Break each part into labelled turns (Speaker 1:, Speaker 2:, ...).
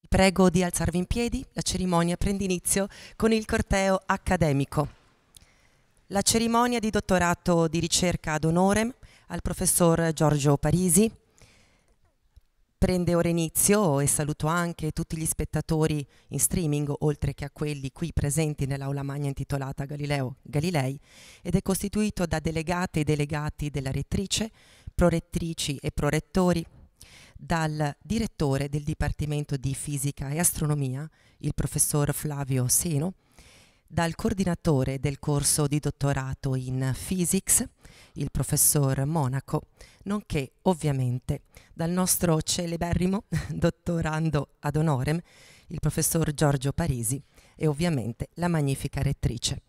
Speaker 1: Prego di alzarvi in piedi, la cerimonia prende inizio con il corteo accademico. La cerimonia di dottorato di ricerca ad honorem al professor Giorgio Parisi prende ora inizio e saluto anche tutti gli spettatori in streaming, oltre che a quelli qui presenti nell'aula magna intitolata Galileo Galilei, ed è costituito da delegate e delegati della rettrice, prorettrici e prorettori, dal direttore del Dipartimento di Fisica e Astronomia, il professor Flavio Seno, dal coordinatore del corso di dottorato in Physics, il professor Monaco, nonché ovviamente dal nostro celeberrimo dottorando ad honorem, il professor Giorgio Parisi, e ovviamente la magnifica rettrice.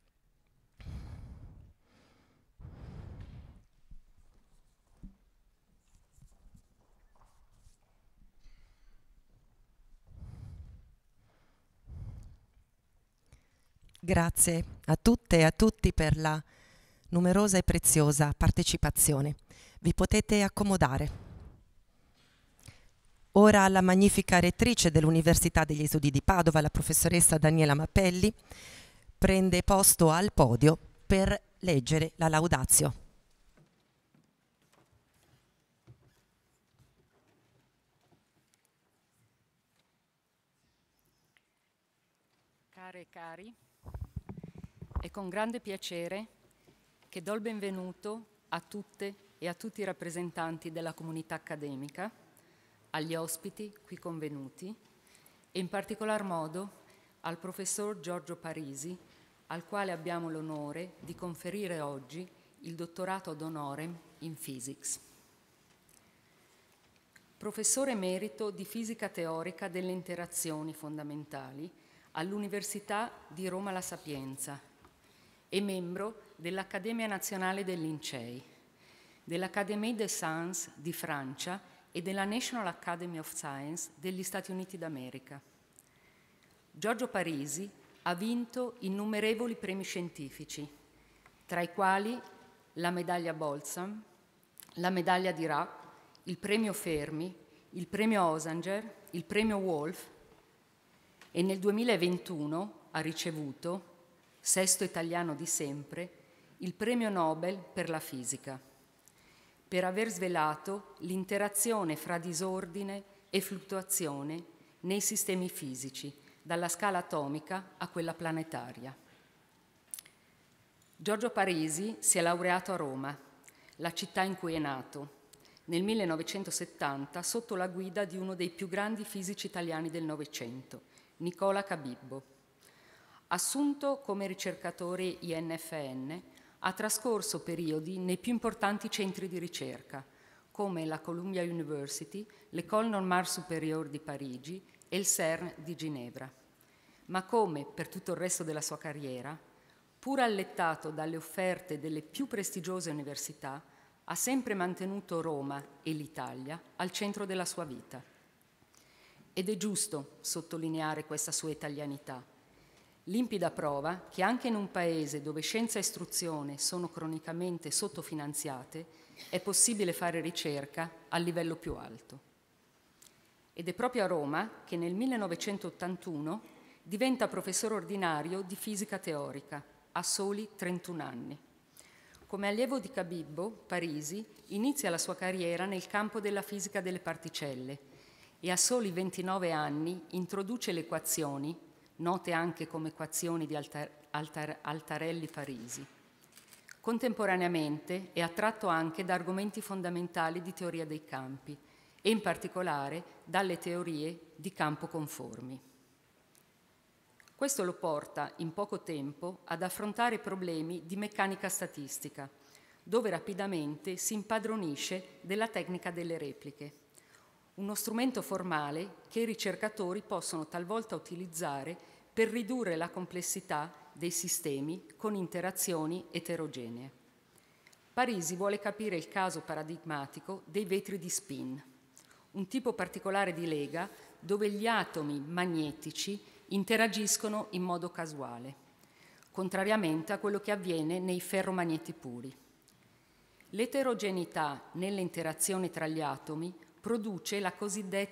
Speaker 1: Grazie a tutte e a tutti per la numerosa e preziosa partecipazione. Vi potete accomodare. Ora la magnifica rettrice dell'Università degli Studi di Padova, la professoressa Daniela Mappelli, prende posto al podio per leggere la laudatio.
Speaker 2: Care e cari, è con grande piacere che do il benvenuto a tutte e a tutti i rappresentanti della comunità accademica, agli ospiti qui convenuti e in particolar modo al professor Giorgio Parisi, al quale abbiamo l'onore di conferire oggi il dottorato ad honorem in Physics. Professore emerito di fisica teorica delle interazioni fondamentali all'Università di Roma La Sapienza e membro dell'Accademia Nazionale dei Lincei, dell'Académie des Sciences di Francia e della National Academy of Science degli Stati Uniti d'America. Giorgio Parisi ha vinto innumerevoli premi scientifici, tra i quali la medaglia Boltzmann, la medaglia Dirac, il premio Fermi, il premio Osanger, il premio Wolf, e nel 2021 ha ricevuto, sesto italiano di sempre, il premio Nobel per la fisica, per aver svelato l'interazione fra disordine e fluttuazione nei sistemi fisici, dalla scala atomica a quella planetaria. Giorgio Parisi si è laureato a Roma, la città in cui è nato, nel 1970 sotto la guida di uno dei più grandi fisici italiani del Novecento, Nicola Cabibbo. Assunto come ricercatore INFN, ha trascorso periodi nei più importanti centri di ricerca, come la Columbia University, l'École Normale Supérieure di Parigi e il CERN di Ginevra. Ma come per tutto il resto della sua carriera, pur allettato dalle offerte delle più prestigiose università, ha sempre mantenuto Roma e l'Italia al centro della sua vita. Ed è giusto sottolineare questa sua italianità, limpida prova che anche in un paese dove scienza e istruzione sono cronicamente sottofinanziate è possibile fare ricerca a livello più alto. Ed è proprio a Roma che nel 1981 diventa professore ordinario di fisica teorica, a soli 31 anni. Come allievo di Cabibbo, Parisi inizia la sua carriera nel campo della fisica delle particelle e a soli 29 anni introduce le equazioni, note anche come equazioni di Altarelli-Parisi. Contemporaneamente è attratto anche da argomenti fondamentali di teoria dei campi e in particolare dalle teorie di campo conformi. Questo lo porta in poco tempo ad affrontare problemi di meccanica statistica, dove rapidamente si impadronisce della tecnica delle repliche, uno strumento formale che i ricercatori possono talvolta utilizzare per ridurre la complessità dei sistemi con interazioni eterogenee. Parisi vuole capire il caso paradigmatico dei vetri di spin, un tipo particolare di lega dove gli atomi magnetici interagiscono in modo casuale, contrariamente a quello che avviene nei ferromagneti puri. L'eterogeneità nelle interazioni tra gli atomi produce la cosiddetta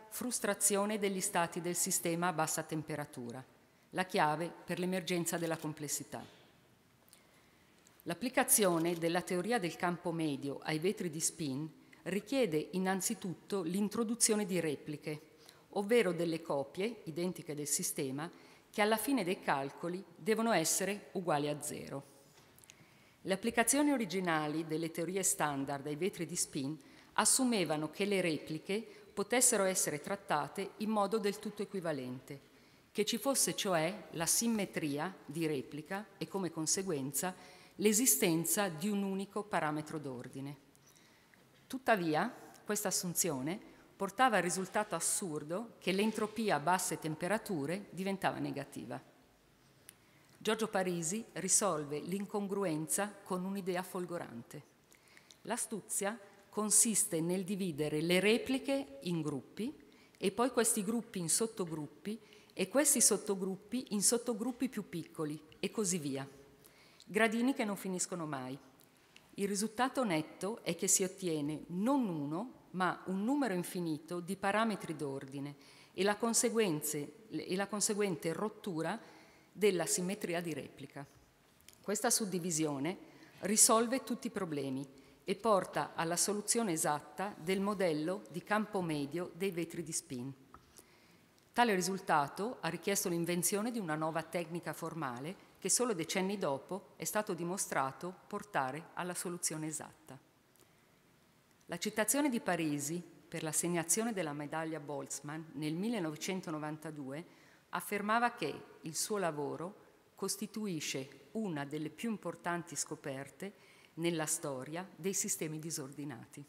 Speaker 2: frustrazione degli stati del sistema a bassa temperatura, la chiave per l'emergenza della complessità. L'applicazione della teoria del campo medio ai vetri di spin richiede innanzitutto l'introduzione di repliche, ovvero delle copie identiche del sistema che alla fine dei calcoli devono essere uguali a 0. Le applicazioni originali delle teorie standard ai vetri di spin assumevano che le repliche potessero essere trattate in modo del tutto equivalente, che ci fosse cioè la simmetria di replica e come conseguenza l'esistenza di un unico parametro d'ordine. Tuttavia, questa assunzione portava al risultato assurdo che l'entropia a basse temperature diventava negativa. Giorgio Parisi risolve l'incongruenza con un'idea folgorante. L'astuzia consiste nel dividere le repliche in gruppi e poi questi gruppi in sottogruppi e questi sottogruppi in sottogruppi più piccoli e così via. Gradini che non finiscono mai. Il risultato netto è che si ottiene non uno, ma un numero infinito di parametri d'ordine e la conseguente rottura della simmetria di replica. Questa suddivisione risolve tutti i problemi e porta alla soluzione esatta del modello di campo medio dei vetri di spin. Tale risultato ha richiesto l'invenzione di una nuova tecnica formale che solo decenni dopo è stato dimostrato portare alla soluzione esatta. La citazione di Parisi per l'assegnazione della medaglia Boltzmann nel 1992 affermava che il suo lavoro costituisce una delle più importanti scoperte nella storia dei sistemi disordinati.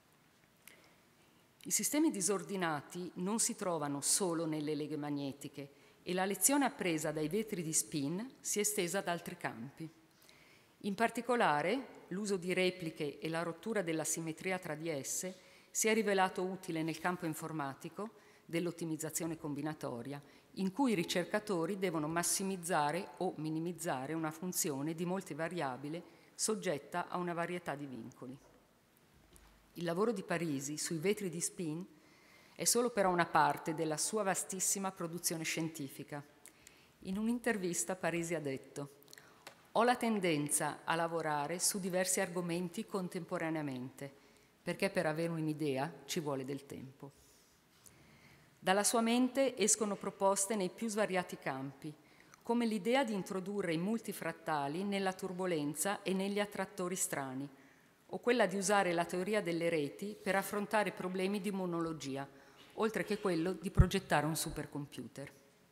Speaker 2: I sistemi disordinati non si trovano solo nelle leghe magnetiche e la lezione appresa dai vetri di spin si è estesa ad altri campi. In particolare, l'uso di repliche e la rottura della simmetria tra di esse si è rivelato utile nel campo informatico dell'ottimizzazione combinatoria, in cui i ricercatori devono massimizzare o minimizzare una funzione di molte variabili soggetta a una varietà di vincoli. Il lavoro di Parisi sui vetri di spin è solo però una parte della sua vastissima produzione scientifica. In un'intervista Parisi ha detto: «Ho la tendenza a lavorare su diversi argomenti contemporaneamente, perché per avere un'idea ci vuole del tempo». Dalla sua mente escono proposte nei più svariati campi, come l'idea di introdurre i multifrattali nella turbolenza e negli attrattori strani, o quella di usare la teoria delle reti per affrontare problemi di monologia, oltre che quello di progettare un supercomputer.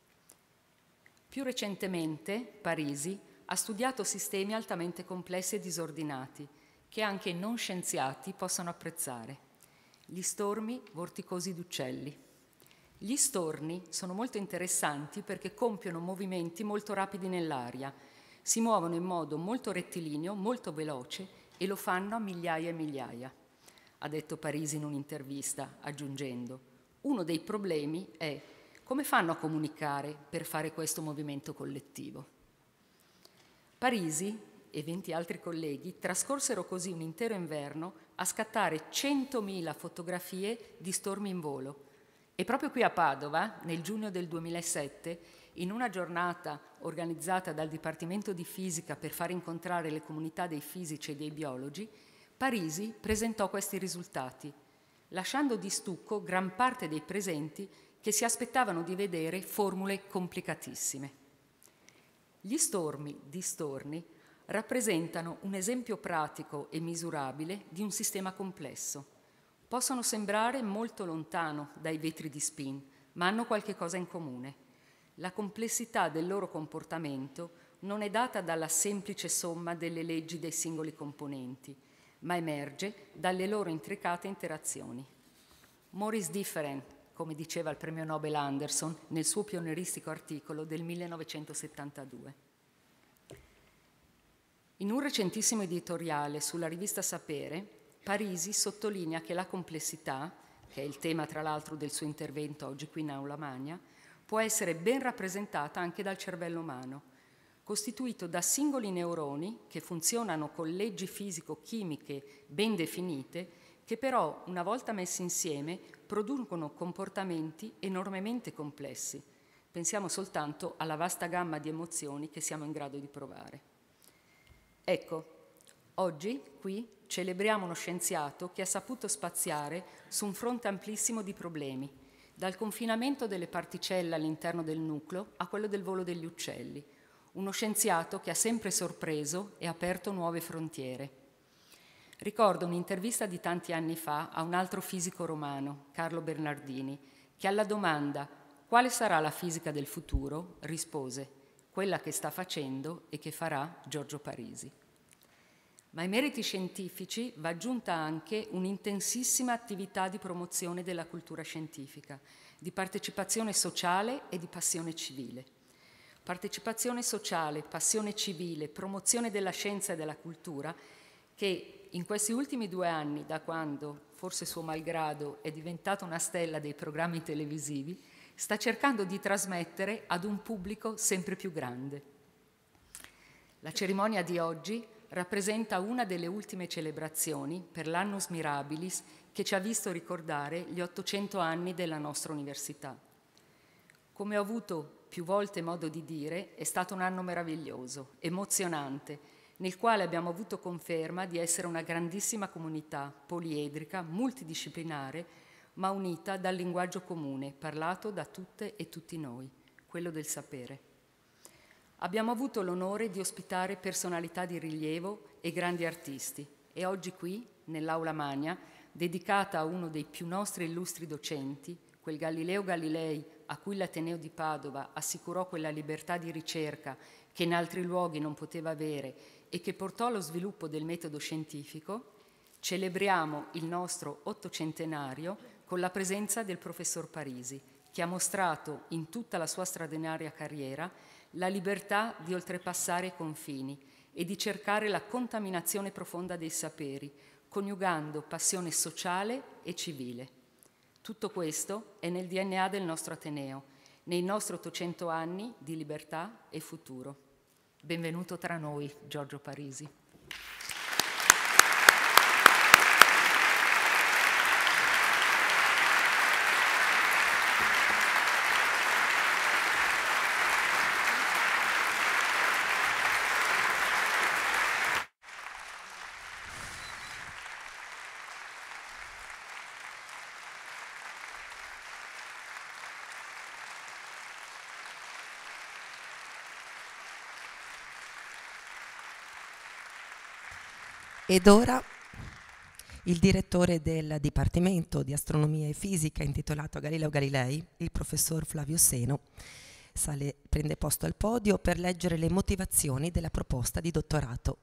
Speaker 2: Più recentemente, Parisi ha studiato sistemi altamente complessi e disordinati, che anche i non scienziati possono apprezzare. Gli stormi vorticosi d'uccelli. Gli storni sono molto interessanti perché compiono movimenti molto rapidi nell'aria, si muovono in modo molto rettilineo, molto veloce e lo fanno a migliaia e migliaia, ha detto Parisi in un'intervista, aggiungendo: uno dei problemi è come fanno a comunicare per fare questo movimento collettivo. Parisi e 20 altri colleghi trascorsero così un intero inverno a scattare 100.000 fotografie di stormi in volo. E proprio qui a Padova, nel giugno del 2007, in una giornata organizzata dal Dipartimento di Fisica per far incontrare le comunità dei fisici e dei biologi, Parisi presentò questi risultati, lasciando di stucco gran parte dei presenti che si aspettavano di vedere formule complicatissime. Gli stormi di storni rappresentano un esempio pratico e misurabile di un sistema complesso. Possono sembrare molto lontano dai vetri di spin, ma hanno qualche cosa in comune. La complessità del loro comportamento non è data dalla semplice somma delle leggi dei singoli componenti, ma emerge dalle loro intricate interazioni. More is different, come diceva il premio Nobel Anderson nel suo pionieristico articolo del 1972. In un recentissimo editoriale sulla rivista Sapere, Parisi sottolinea che la complessità, che è il tema tra l'altro del suo intervento oggi qui in Aula Magna, può essere ben rappresentata anche dal cervello umano, costituito da singoli neuroni che funzionano con leggi fisico-chimiche ben definite, che però, una volta messi insieme, producono comportamenti enormemente complessi. Pensiamo soltanto alla vasta gamma di emozioni che siamo in grado di provare. Ecco, oggi qui celebriamo uno scienziato che ha saputo spaziare su un fronte amplissimo di problemi, dal confinamento delle particelle all'interno del nucleo a quello del volo degli uccelli. Uno scienziato che ha sempre sorpreso e aperto nuove frontiere. Ricordo un'intervista di tanti anni fa a un altro fisico romano, Carlo Bernardini, che alla domanda «Quale sarà la fisica del futuro?» rispose «Quella che sta facendo e che farà Giorgio Parisi». Ma ai meriti scientifici va aggiunta anche un'intensissima attività di promozione della cultura scientifica, di partecipazione sociale e di passione civile. Partecipazione sociale, passione civile, promozione della scienza e della cultura che in questi ultimi 2 anni, da quando, forse suo malgrado, è diventata una stella dei programmi televisivi, sta cercando di trasmettere ad un pubblico sempre più grande. La cerimonia di oggi rappresenta una delle ultime celebrazioni per l'Annus Mirabilis che ci ha visto ricordare gli 800 anni della nostra università. Come ho avuto più volte modo di dire, è stato un anno meraviglioso, emozionante, nel quale abbiamo avuto conferma di essere una grandissima comunità poliedrica, multidisciplinare, ma unita dal linguaggio comune, parlato da tutte e tutti noi, quello del sapere. Abbiamo avuto l'onore di ospitare personalità di rilievo e grandi artisti e oggi qui, nell'Aula Magna, dedicata a uno dei più nostri illustri docenti, quel Galileo Galilei a cui l'Ateneo di Padova assicurò quella libertà di ricerca che in altri luoghi non poteva avere e che portò allo sviluppo del metodo scientifico, celebriamo il nostro 800° con la presenza del professor Parisi, che ha mostrato in tutta la sua straordinaria carriera la libertà di oltrepassare i confini e di cercare la contaminazione profonda dei saperi, coniugando passione sociale e civile. Tutto questo è nel DNA del nostro Ateneo, nei nostri 800 anni di libertà e futuro. Benvenuto tra noi, Giorgio Parisi.
Speaker 1: Ed ora il direttore del Dipartimento di Astronomia e Fisica intitolato a Galileo Galilei, il professor Flavio Seno, prende posto al podio per leggere le motivazioni della proposta di dottorato.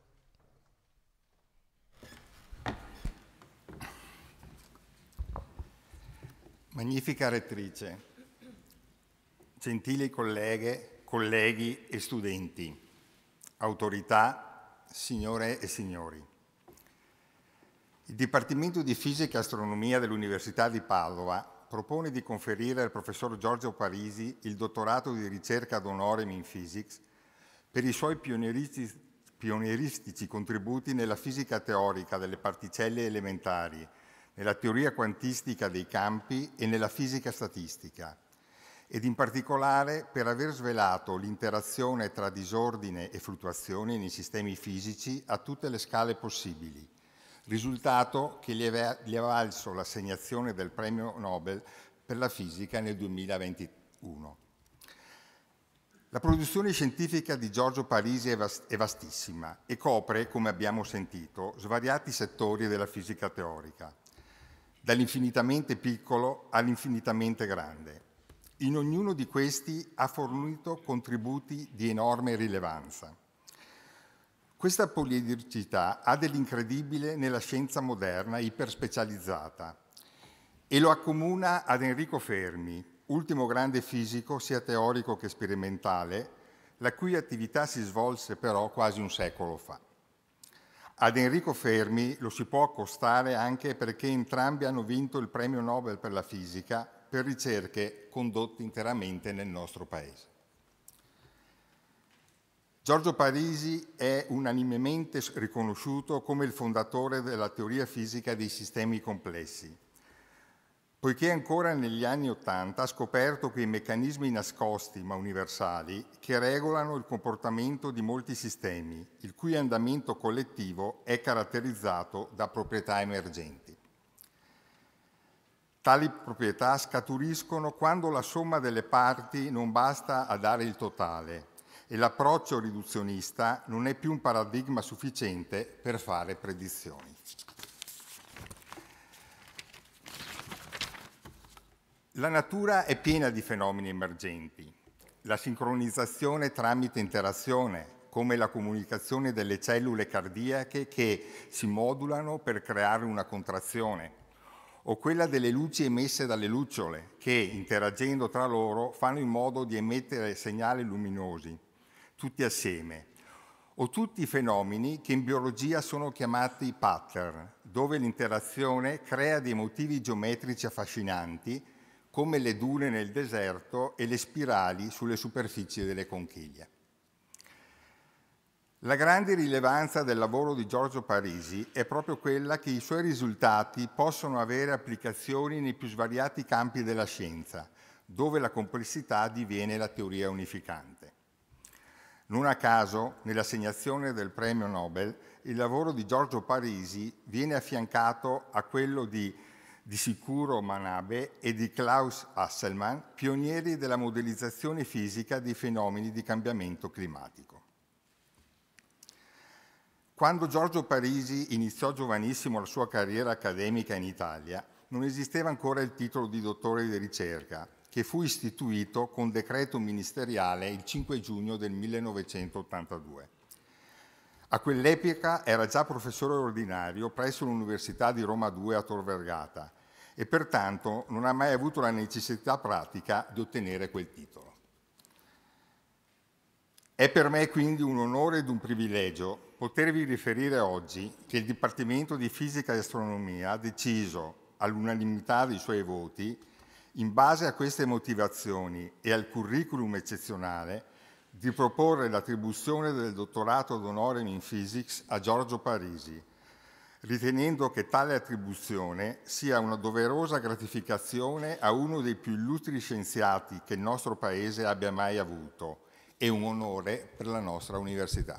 Speaker 3: Magnifica rettrice, gentili colleghe, colleghi e studenti, autorità, signore e signori. Il Dipartimento di Fisica e Astronomia dell'Università di Padova propone di conferire al professor Giorgio Parisi il dottorato di ricerca ad honorem in physics per i suoi pionieristici contributi nella fisica teorica delle particelle elementari, nella teoria quantistica dei campi e nella fisica statistica, ed in particolare per aver svelato l'interazione tra disordine e fluttuazioni nei sistemi fisici a tutte le scale possibili, risultato che gli ha valso l'assegnazione del premio Nobel per la fisica nel 2021. La produzione scientifica di Giorgio Parisi è vastissima e copre, come abbiamo sentito, svariati settori della fisica teorica, dall'infinitamente piccolo all'infinitamente grande. In ognuno di questi ha fornito contributi di enorme rilevanza. Questa poliedricità ha dell'incredibile nella scienza moderna iperspecializzata e lo accomuna ad Enrico Fermi, ultimo grande fisico sia teorico che sperimentale, la cui attività si svolse però quasi un secolo fa. Ad Enrico Fermi lo si può accostare anche perché entrambi hanno vinto il premio Nobel per la fisica per ricerche condotte interamente nel nostro paese. Giorgio Parisi è unanimemente riconosciuto come il fondatore della teoria fisica dei sistemi complessi, poiché ancora negli anni '80 ha scoperto quei meccanismi nascosti ma universali che regolano il comportamento di molti sistemi, il cui andamento collettivo è caratterizzato da proprietà emergenti. Tali proprietà scaturiscono quando la somma delle parti non basta a dare il totale e l'approccio riduzionista non è più un paradigma sufficiente per fare predizioni. La natura è piena di fenomeni emergenti. La sincronizzazione tramite interazione, come la comunicazione delle cellule cardiache che si modulano per creare una contrazione, o quella delle luci emesse dalle lucciole che, interagendo tra loro, fanno in modo di emettere segnali luminosi, tutti assieme, o tutti i fenomeni che in biologia sono chiamati pattern, dove l'interazione crea dei motivi geometrici affascinanti, come le dune nel deserto e le spirali sulle superfici delle conchiglie. La grande rilevanza del lavoro di Giorgio Parisi è proprio quella che i suoi risultati possono avere applicazioni nei più svariati campi della scienza, dove la complessità diviene la teoria unificante. Non a caso, nell'assegnazione del premio Nobel, il lavoro di Giorgio Parisi viene affiancato a quello di Sicuro Manabe e di Klaus Hasselmann, pionieri della modellizzazione fisica dei fenomeni di cambiamento climatico. Quando Giorgio Parisi iniziò giovanissimo la sua carriera accademica in Italia, non esisteva ancora il titolo di dottore di ricerca, che fu istituito con decreto ministeriale il 5 giugno del 1982. A quell'epoca era già professore ordinario presso l'Università di Roma II a Tor Vergata e pertanto non ha mai avuto la necessità pratica di ottenere quel titolo. È per me quindi un onore ed un privilegio potervi riferire oggi che il Dipartimento di Fisica e Astronomia ha deciso, all'unanimità dei suoi voti, in base a queste motivazioni e al curriculum eccezionale, di proporre l'attribuzione del dottorato d'onore in Physics a Giorgio Parisi, ritenendo che tale attribuzione sia una doverosa gratificazione a uno dei più illustri scienziati che il nostro Paese abbia mai avuto e un onore per la nostra università.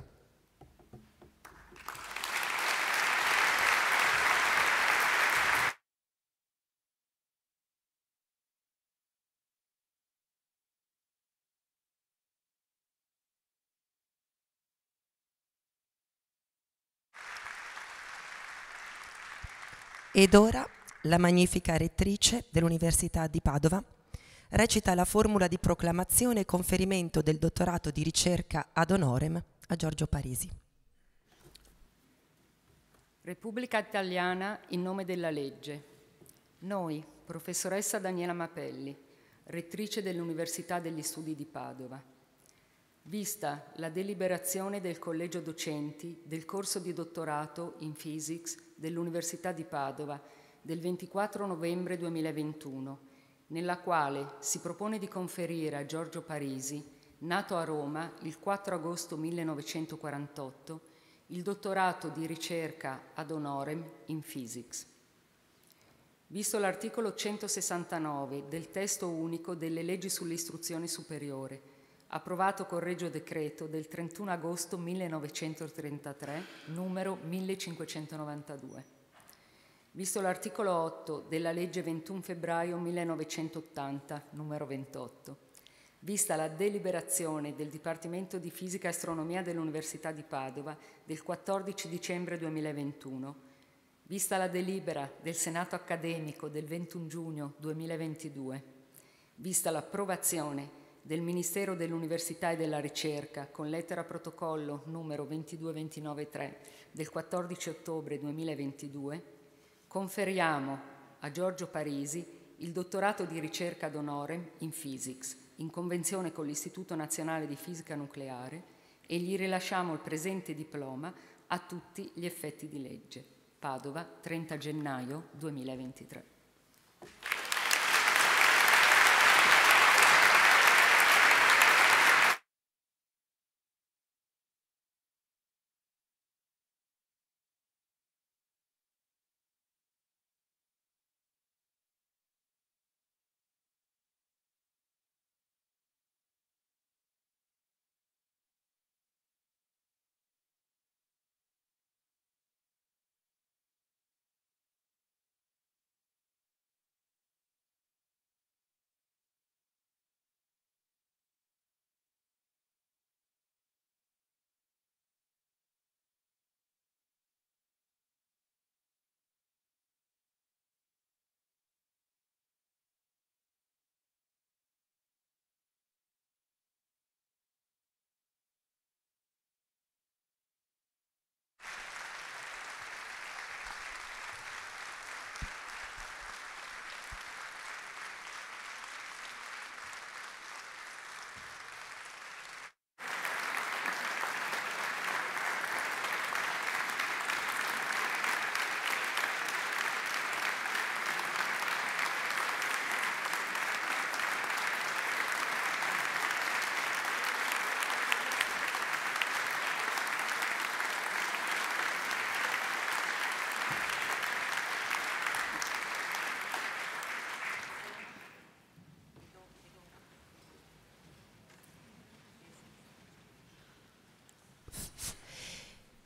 Speaker 1: Ed ora la magnifica rettrice dell'Università di Padova recita la formula di proclamazione e conferimento del dottorato di ricerca ad honorem a Giorgio Parisi.
Speaker 2: Repubblica Italiana in nome della legge. Noi, professoressa Daniela Mapelli, rettrice dell'Università degli Studi di Padova, vista la deliberazione del Collegio Docenti del corso di dottorato in Physics dell'Università di Padova del 24 novembre 2021, nella quale si propone di conferire a Giorgio Parisi, nato a Roma il 4 agosto 1948, il dottorato di ricerca ad honorem in Physics. Visto l'articolo 169 del testo unico delle leggi sull'istruzione superiore, approvato con Regio Decreto del 31 agosto 1933, numero 1592. Visto l'articolo 8 della legge 21 febbraio 1980, numero 28. Vista la deliberazione del Dipartimento di Fisica e Astronomia dell'Università di Padova del 14 dicembre 2021. Vista la delibera del Senato accademico del 21 giugno 2022. Vista l'approvazione del Ministero dell'Università e della Ricerca con lettera protocollo numero 22293 del 14 ottobre 2022, conferiamo a Giorgio Parisi il dottorato di ricerca ad honorem in Physics, in convenzione con l'Istituto Nazionale di Fisica Nucleare, e gli rilasciamo il presente diploma a tutti gli effetti di legge. Padova, 30 gennaio 2023.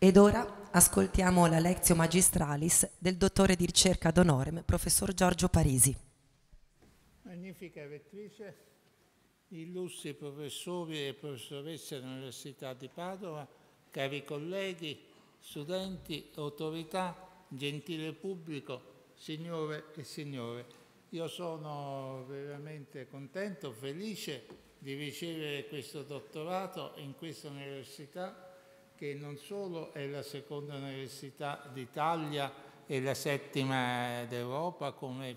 Speaker 1: Ed ora ascoltiamo la Lectio Magistralis del dottore di ricerca ad honorem, professor Giorgio Parisi.
Speaker 4: Magnifica rettrice, illustri professori e professoresse dell'Università di Padova, cari colleghi, studenti, autorità, gentile pubblico, signore e signore. Io sono veramente contento, felice di ricevere questo dottorato in questa università, che non solo è la seconda università d'Italia e la settima d'Europa come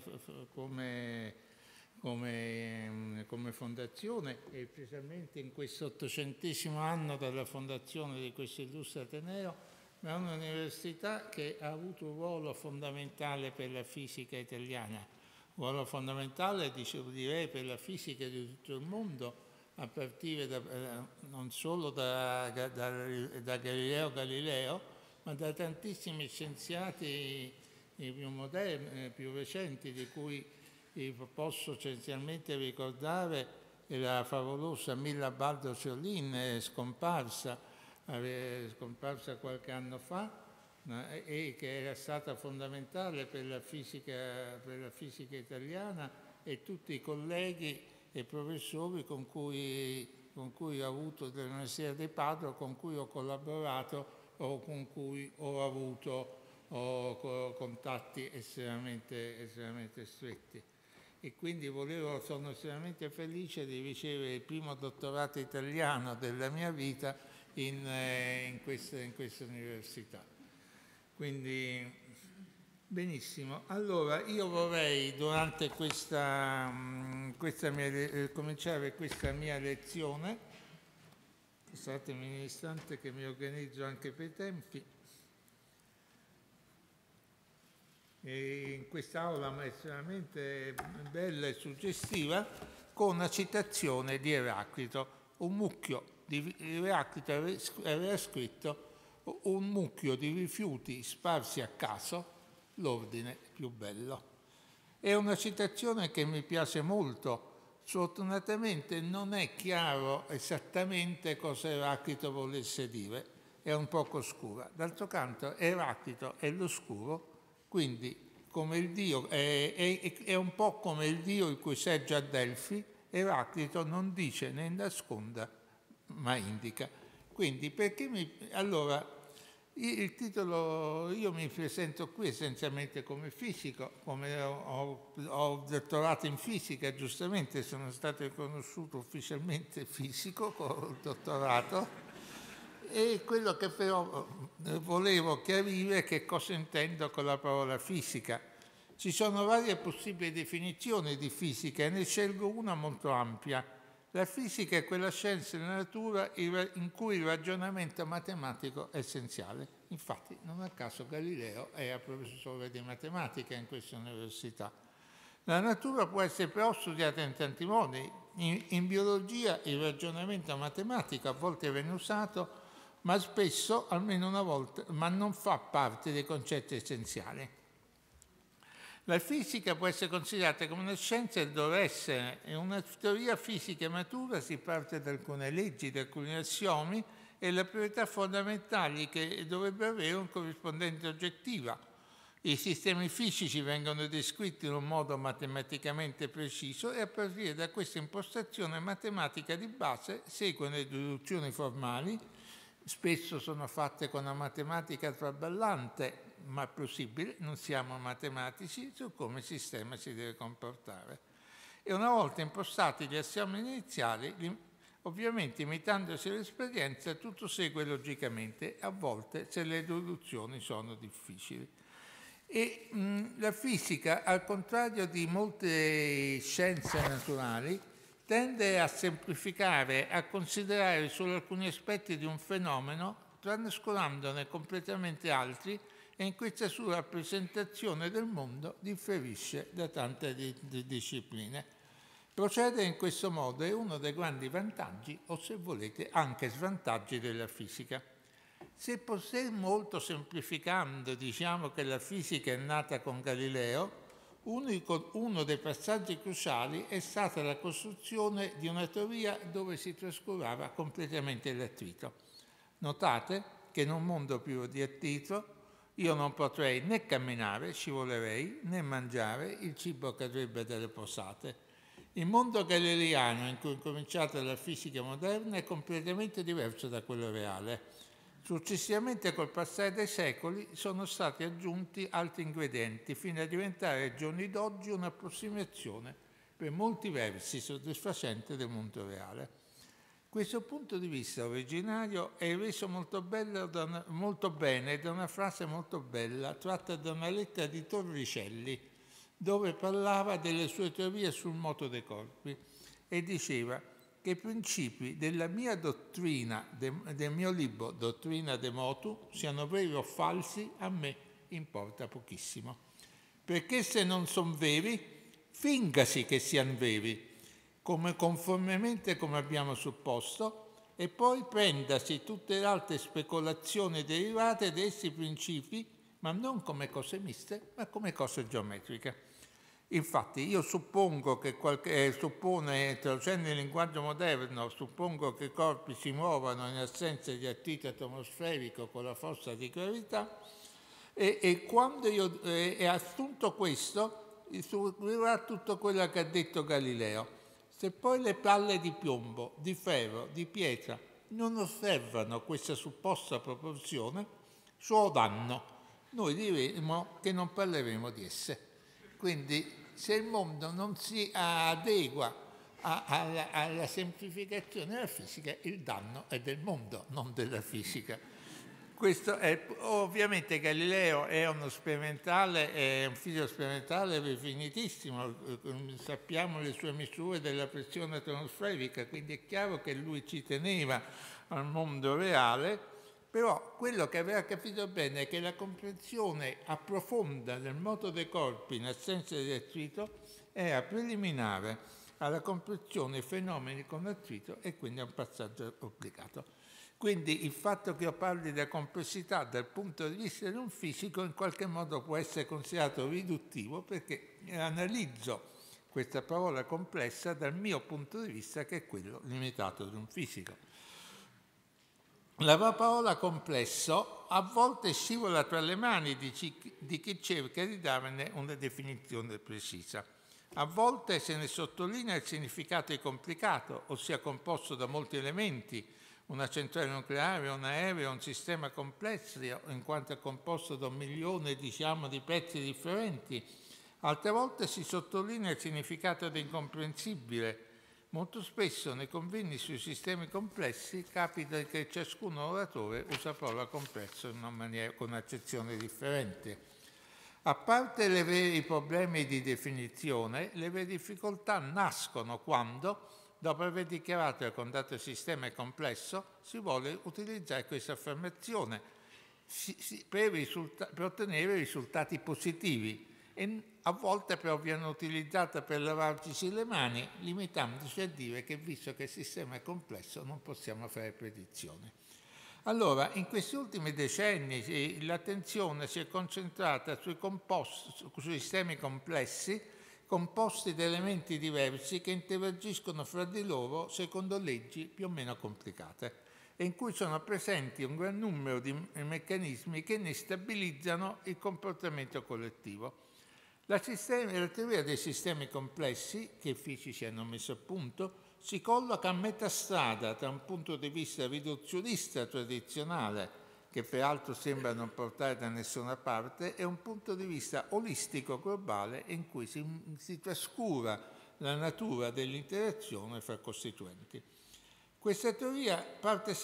Speaker 4: fondazione, e precisamente in questo 800° anno dalla fondazione di questo illustre Ateneo, ma è un'università che ha avuto un ruolo fondamentale per la fisica italiana, un ruolo fondamentale, direi, per la fisica di tutto il mondo, a partire non solo da Galileo Galileo, ma da tantissimi scienziati più moderni, più recenti, di cui posso essenzialmente ricordare la favolosa Milla Baldo-Ciolin, scomparsa qualche anno fa, e che era stata fondamentale per la fisica italiana, e tutti i colleghi e professori con cui ho avuto dell'Università di Padova, con cui ho collaborato o con cui ho avuto contatti estremamente stretti. E quindi sono estremamente felice di ricevere il primo dottorato italiano della mia vita in questa università. Quindi, benissimo. Allora, io vorrei, durante cominciare questa mia lezione, statemi un istante che mi organizzo anche per i tempi, e in quest'aula estremamente bella e suggestiva, con una citazione di Eraclito. Eraclito aveva scritto: un mucchio di rifiuti sparsi a caso, l'ordine più bello. È una citazione che mi piace molto. Sfortunatamente non è chiaro esattamente cosa Eraclito volesse dire, è un poco oscura. D'altro canto Eraclito è l'oscuro, quindi come il dio, è un po' come il dio il cui seggio a Delfi. Eraclito non dice né nasconda, ma indica. Quindi allora, il titolo, io mi presento qui essenzialmente come fisico, come ho dottorato in fisica, giustamente sono stato riconosciuto ufficialmente fisico con il dottorato, e quello che però volevo chiarire è che cosa intendo con la parola fisica. Ci sono varie possibili definizioni di fisica e ne scelgo una molto ampia. La fisica è quella scienza della natura in cui il ragionamento matematico è essenziale. Infatti, non a caso Galileo era professore di matematica in questa università. La natura può essere però studiata in tanti modi. In biologia il ragionamento matematico a volte viene usato, ma spesso, almeno una volta, ma non fa parte dei concetti essenziali. La fisica può essere considerata come una scienza e deve essere. In una teoria fisica matura si parte da alcune leggi, da alcuni assiomi e le proprietà fondamentali che dovrebbero avere un corrispondente oggettiva. I sistemi fisici vengono descritti in un modo matematicamente preciso e a partire da questa impostazione matematica di base seguono le deduzioni formali. Spesso sono fatte con una matematica traballante, ma possibile, non siamo matematici, su come il sistema si deve comportare. E una volta impostati gli assiomi iniziali, ovviamente imitandosi l'esperienza, tutto segue logicamente, a volte se le deduzioni sono difficili. E la fisica, al contrario di molte scienze naturali, tende a semplificare, a considerare solo alcuni aspetti di un fenomeno, trascurandone completamente altri, e in questa sua rappresentazione del mondo differisce da tante discipline. Procedere in questo modo è uno dei grandi vantaggi, o se volete anche svantaggi, della fisica. Se molto semplificando diciamo che la fisica è nata con Galileo, uno dei passaggi cruciali è stata la costruzione di una teoria dove si trascurava completamente l'attrito. Notate che in un mondo privo di attrito io non potrei né camminare, scivolerei, né mangiare, il cibo cadrebbe dalle posate. Il mondo galileiano in cui è cominciata la fisica moderna è completamente diverso da quello reale. Successivamente, col passare dei secoli, sono stati aggiunti altri ingredienti fino a diventare ai giorni d'oggi un'approssimazione per molti versi soddisfacente del mondo reale. Questo punto di vista originario è reso molto bene da una frase molto bella tratta da una lettera di Torricelli, dove parlava delle sue teorie sul moto dei corpi e diceva che i principi della mia dottrina, del mio libro Dottrina de Motu, siano veri o falsi, a me importa pochissimo. Perché se non sono veri, fingasi che siano veri, conformemente come abbiamo supposto, e poi prendasi tutte le altre speculazioni derivate da essi principi, ma non come cose miste, ma come cose geometriche. Infatti io suppongo che traducendo il linguaggio moderno, suppongo che i corpi si muovano in assenza di attrito atmosferico con la forza di gravità, e quando io assunto questo, seguirà tutto quello che ha detto Galileo. Se poi le palle di piombo, di ferro, di pietra non osservano questa supposta proporzione, suo danno, noi diremo che non parleremo di esse. Quindi se il mondo non si adegua alla semplificazione della fisica, il danno è del mondo, non della fisica. Questo è, ovviamente Galileo è uno sperimentale, è un fisico sperimentale definitissimo, sappiamo le sue misure della pressione atmosferica, quindi è chiaro che lui ci teneva al mondo reale, però quello che aveva capito bene è che la comprensione approfonda del moto dei corpi in assenza di attrito era preliminare alla comprensione dei fenomeni con attrito e quindi è un passaggio obbligato. Quindi il fatto che io parli della complessità dal punto di vista di un fisico in qualche modo può essere considerato riduttivo, perché analizzo questa parola complessa dal mio punto di vista, che è quello limitato di un fisico. La parola complesso a volte scivola tra le mani di chi cerca di darne una definizione precisa. A volte se ne sottolinea il significato di complicato, ossia composto da molti elementi, una centrale nucleare, un aereo, un sistema complesso, in quanto è composto da 1 milione, di pezzi differenti. Altre volte si sottolinea il significato di incomprensibile. Molto spesso nei convegni sui sistemi complessi capita che ciascun oratore usa la parola complesso in una maniera, con accezione differente. A parte i veri problemi di definizione, le vere difficoltà nascono quando, dopo aver dichiarato che un dato sistema è complesso, si vuole utilizzare questa affermazione per ottenere risultati positivi, e a volte però viene utilizzata per lavarci le mani, limitandoci a dire che visto che il sistema è complesso non possiamo fare predizioni. Allora, in questi ultimi decenni l'attenzione si è concentrata sui sistemi complessi, composti da elementi diversi che interagiscono fra di loro secondo leggi più o meno complicate, e in cui sono presenti un gran numero di meccanismi che ne stabilizzano il comportamento collettivo. La teoria dei sistemi complessi, che i fisici hanno messo a punto, si colloca a metà strada tra un punto di vista riduzionista tradizionale, che peraltro sembra non portare da nessuna parte, e un punto di vista olistico globale in cui si trascura la natura dell'interazione fra costituenti. Questa teoria parte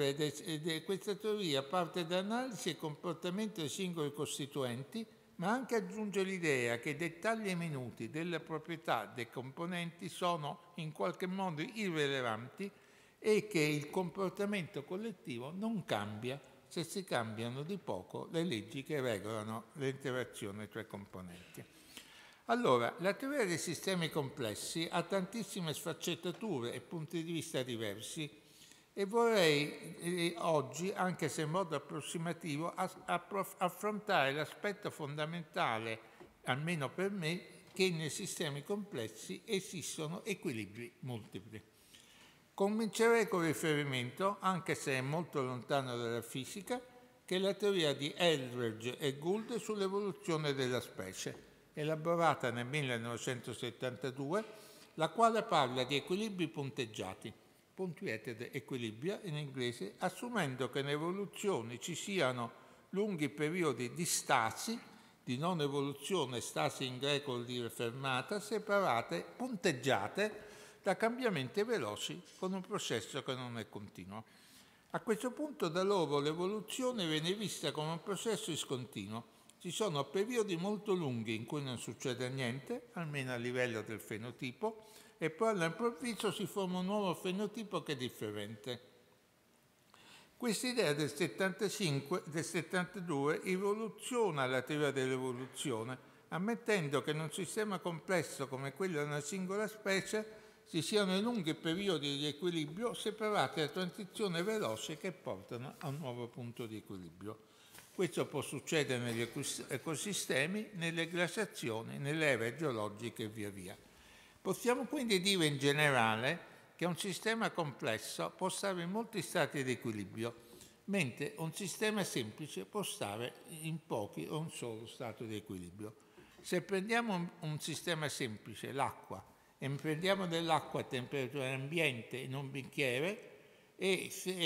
Speaker 4: dall'analisi del comportamento dei singoli costituenti, ma anche aggiunge l'idea che i dettagli minuti delle proprietà dei componenti sono in qualche modo irrilevanti e che il comportamento collettivo non cambia se si cambiano di poco le leggi che regolano l'interazione tra i componenti. Allora, la teoria dei sistemi complessi ha tantissime sfaccettature e punti di vista diversi, e vorrei oggi, anche se in modo approssimativo, affrontare l'aspetto fondamentale, almeno per me, che nei sistemi complessi esistono equilibri multipli. Comincerei con riferimento, anche se è molto lontano dalla fisica, che è la teoria di Eldredge e Gould sull'evoluzione della specie, elaborata nel 1972, la quale parla di equilibri punteggiati, punctuated equilibria in inglese, assumendo che in evoluzione ci siano lunghi periodi di stasi, di non evoluzione, stasi in greco vuol dire fermata, separate, punteggiate da cambiamenti veloci con un processo che non è continuo. A questo punto da loro l'evoluzione viene vista come un processo discontinuo. Ci sono periodi molto lunghi in cui non succede niente, almeno a livello del fenotipo, e poi all'improvviso si forma un nuovo fenotipo che è differente. Questa idea del 72 evoluziona la teoria dell'evoluzione, ammettendo che in un sistema complesso come quello di una singola specie ci siano i lunghi periodi di equilibrio separati da transizioni veloci che portano a un nuovo punto di equilibrio. Questo può succedere negli ecosistemi, nelle glaciazioni, nelle ere geologiche e via via. Possiamo quindi dire in generale che un sistema complesso può stare in molti stati di equilibrio, mentre un sistema semplice può stare in pochi o un solo stato di equilibrio. Se prendiamo un sistema semplice, l'acqua, e prendiamo dell'acqua a temperatura ambiente in un bicchiere e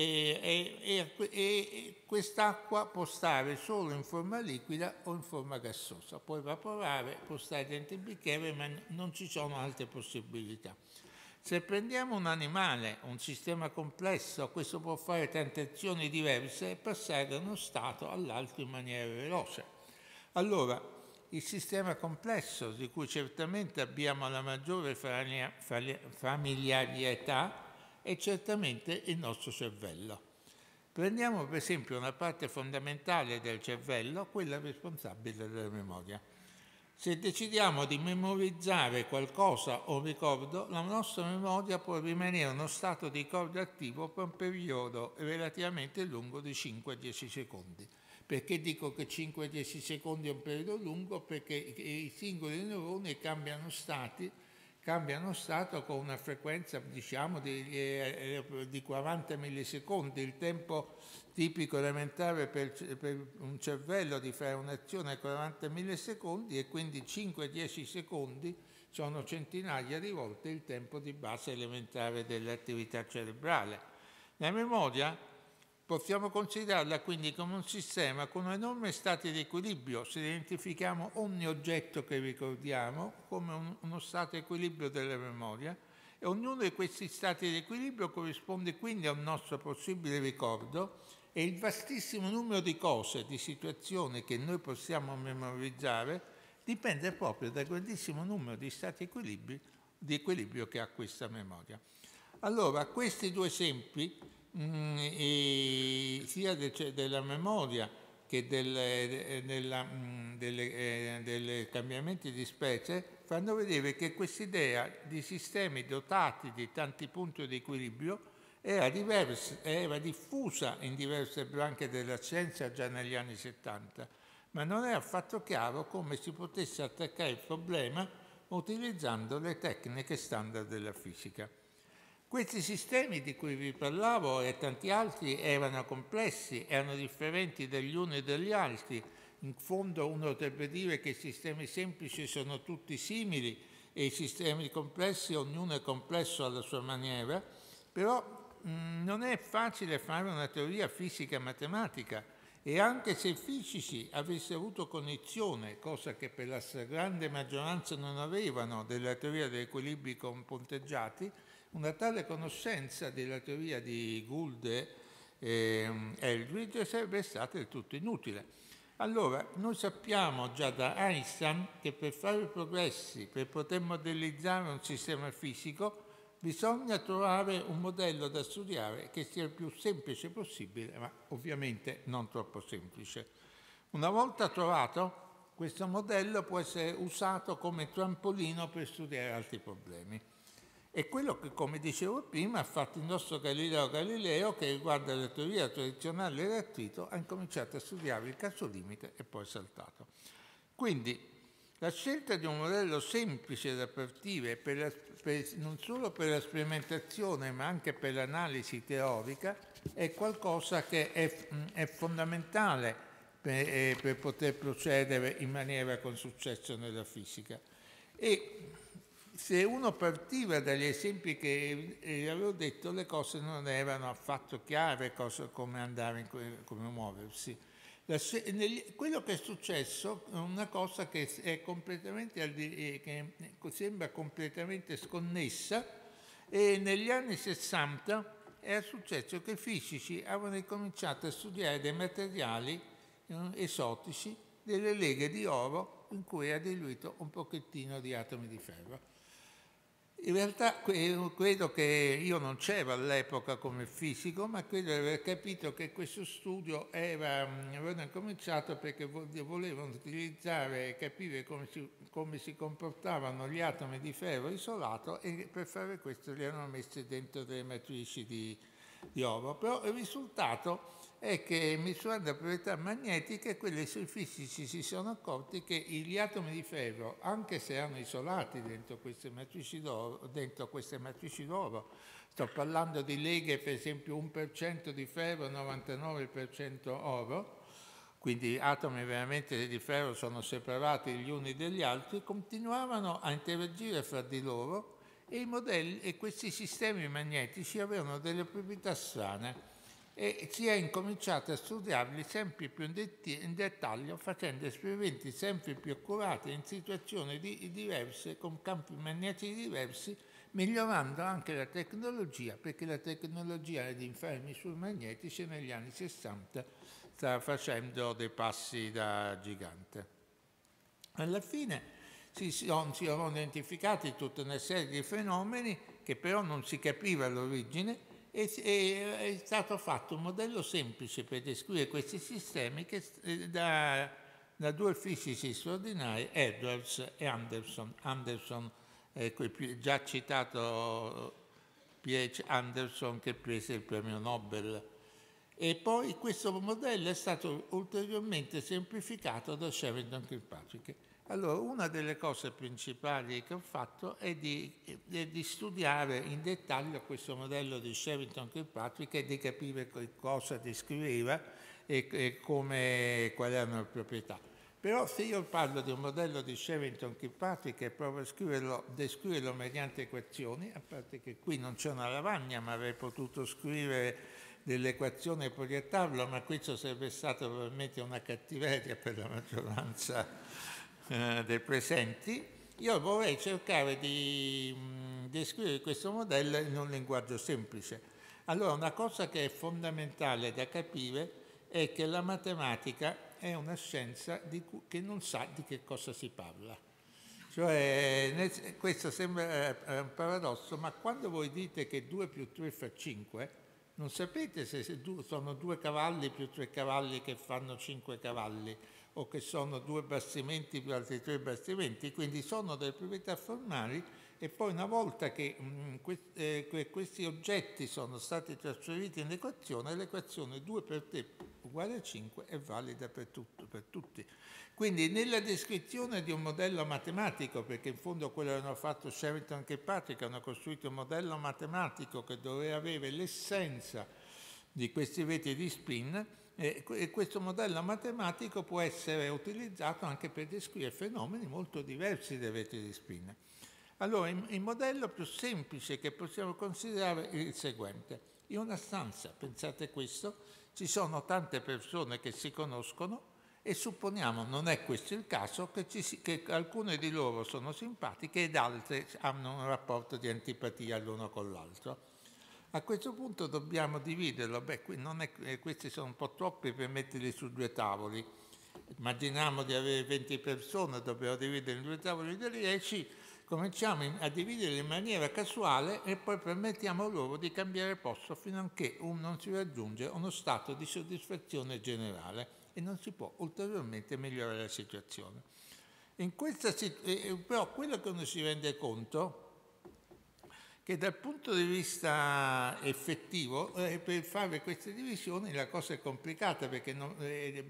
Speaker 4: quest'acqua può stare solo in forma liquida o in forma gassosa, può evaporare, può stare dentro il bicchiere, ma non ci sono altre possibilità. Se prendiamo un animale, un sistema complesso, questo può fare tante azioni diverse e passare da uno stato all'altro in maniera veloce. Allora, il sistema complesso, di cui certamente abbiamo la maggiore familiarità, è certamente il nostro cervello. Prendiamo per esempio una parte fondamentale del cervello, quella responsabile della memoria. Se decidiamo di memorizzare qualcosa o un ricordo, la nostra memoria può rimanere in uno stato di ricordo attivo per un periodo relativamente lungo di 5-10 secondi. Perché dico che 5-10 secondi è un periodo lungo? Perché i singoli neuroni cambiano stato con una frequenza diciamo di 40 millisecondi. Il tempo tipico elementare per un cervello di fare un'azione è 40 millisecondi e quindi 5-10 secondi sono centinaia di volte il tempo di base elementare dell'attività cerebrale. La memoria possiamo considerarla quindi come un sistema con enormi stati di equilibrio. Se identifichiamo ogni oggetto che ricordiamo come uno stato di equilibrio della memoria, e ognuno di questi stati di equilibrio corrisponde quindi a un nostro possibile ricordo, e il vastissimo numero di cose, di situazioni che noi possiamo memorizzare dipende proprio dal grandissimo numero di stati di equilibrio che ha questa memoria. Allora, questi due esempi, sia della memoria che dei cambiamenti di specie, fanno vedere che quest'idea di sistemi dotati di tanti punti di equilibrio era diffusa in diverse branche della scienza già negli anni 70, ma non è affatto chiaro come si potesse attaccare il problema utilizzando le tecniche standard della fisica. Questi sistemi di cui vi parlavo e tanti altri erano complessi, erano differenti dagli uni e dagli altri. In fondo uno dovrebbe dire che i sistemi semplici sono tutti simili e i sistemi complessi, ognuno è complesso alla sua maniera, però non è facile fare una teoria fisica matematica, e anche se i fisici avessero avuto cognizione, cosa che per la stragrande maggioranza non avevano, della teoria degli equilibri punteggiati, una tale conoscenza della teoria di Gould e Eldredge sarebbe stata del tutto inutile. Allora, noi sappiamo già da Einstein che per fare progressi, per poter modellizzare un sistema fisico, bisogna trovare un modello da studiare che sia il più semplice possibile, ma ovviamente non troppo semplice. Una volta trovato, questo modello può essere usato come trampolino per studiare altri problemi. È quello che, come dicevo prima, ha fatto il nostro Galileo Galileo, che riguarda la teoria tradizionale dell'attrito, ha incominciato a studiare il caso limite e poi è saltato. Quindi la scelta di un modello semplice da partire per non solo per la sperimentazione ma anche per l'analisi teorica, è qualcosa che è fondamentale per poter procedere in maniera con successo nella fisica. E se uno partiva dagli esempi che avevo detto, le cose non erano affatto chiare, come andare, come muoversi. Quello che è successo è una cosa che è completamente che sembra completamente sconnessa, e negli anni 60 è successo che i fisici avevano cominciato a studiare dei materiali esotici, delle leghe di oro in cui era diluito un pochettino di atomi di ferro. In realtà credo che io non c'ero all'epoca come fisico, ma credo di aver capito che questo studio avevano cominciato perché volevano utilizzare e capire come si comportavano gli atomi di ferro isolato, e per fare questo li hanno messi dentro delle matrici di oro. Però il risultato è che, misurando le proprietà magnetiche, quelli fisici si sono accorti che gli atomi di ferro, anche se erano isolati dentro queste matrici d'oro, sto parlando di leghe per esempio 1% di ferro, 99% oro, quindi atomi veramente di ferro sono separati gli uni dagli altri, continuavano a interagire fra di loro, e i modelli e questi sistemi magnetici avevano delle proprietà strane, e si è incominciato a studiarli sempre più in dettaglio, facendo esperimenti sempre più accurati in situazioni diverse, con campi magnetici diversi, migliorando anche la tecnologia, perché la tecnologia di fare misure magnetiche negli anni 60 stava facendo dei passi da gigante. Alla fine si sono identificati tutta una serie di fenomeni che però non si capiva all'origine, e è stato fatto un modello semplice per descrivere questi sistemi da due fisici straordinari, Edwards e Anderson. Anderson, già citato P.H. Anderson, che prese il premio Nobel. E poi questo modello è stato ulteriormente semplificato da Sherrington Kirkpatrick. Allora, una delle cose principali che ho fatto è di studiare in dettaglio questo modello di Sherrington Kirkpatrick e di capire cosa descriveva e quali erano le proprietà. Però se io parlo di un modello di Sherrington Kirkpatrick e provo a descriverlo mediante equazioni, a parte che qui non c'è una lavagna, ma avrei potuto scrivere delle equazioni e proiettarlo, ma questo sarebbe stato probabilmente una cattiveria per la maggioranza dei presenti. Io vorrei cercare di descrivere questo modello in un linguaggio semplice. Allora, una cosa che è fondamentale da capire è che la matematica è una scienza che non sa di che cosa si parla. Cioè, questo sembra un paradosso, ma quando voi dite che 2 più 3 fa 5, non sapete se sono 2 cavalli più 3 cavalli che fanno 5 cavalli, o che sono 2 bastimenti più altri 3 bastimenti, quindi sono delle proprietà formali, e poi una volta che questi oggetti sono stati trasferiti in equazione, l'equazione 2 per 3 uguale a 5 è valida per tutti. Quindi nella descrizione di un modello matematico, perché in fondo quello che hanno fatto Sherrington e Kirkpatrick, hanno costruito un modello matematico che doveva avere l'essenza di questi veti di spin, e questo modello matematico può essere utilizzato anche per descrivere fenomeni molto diversi dai veti di spin. Allora, il modello più semplice che possiamo considerare è il seguente. In una stanza, pensate questo, ci sono tante persone che si conoscono e supponiamo, non è questo il caso, che alcune di loro sono simpatiche ed altre hanno un rapporto di antipatia l'uno con l'altro. A questo punto dobbiamo dividerlo. Questi sono un po' troppi per metterli su 2 tavoli. Immaginiamo di avere 20 persone, dobbiamo dividere in 2 tavoli di 10, cominciamo a dividere in maniera casuale e poi permettiamo loro di cambiare posto fino a che non si raggiunge uno stato di soddisfazione generale e non si può ulteriormente migliorare la situazione. Però quello che uno si rende conto che dal punto di vista effettivo, per fare queste divisioni la cosa è complicata, perché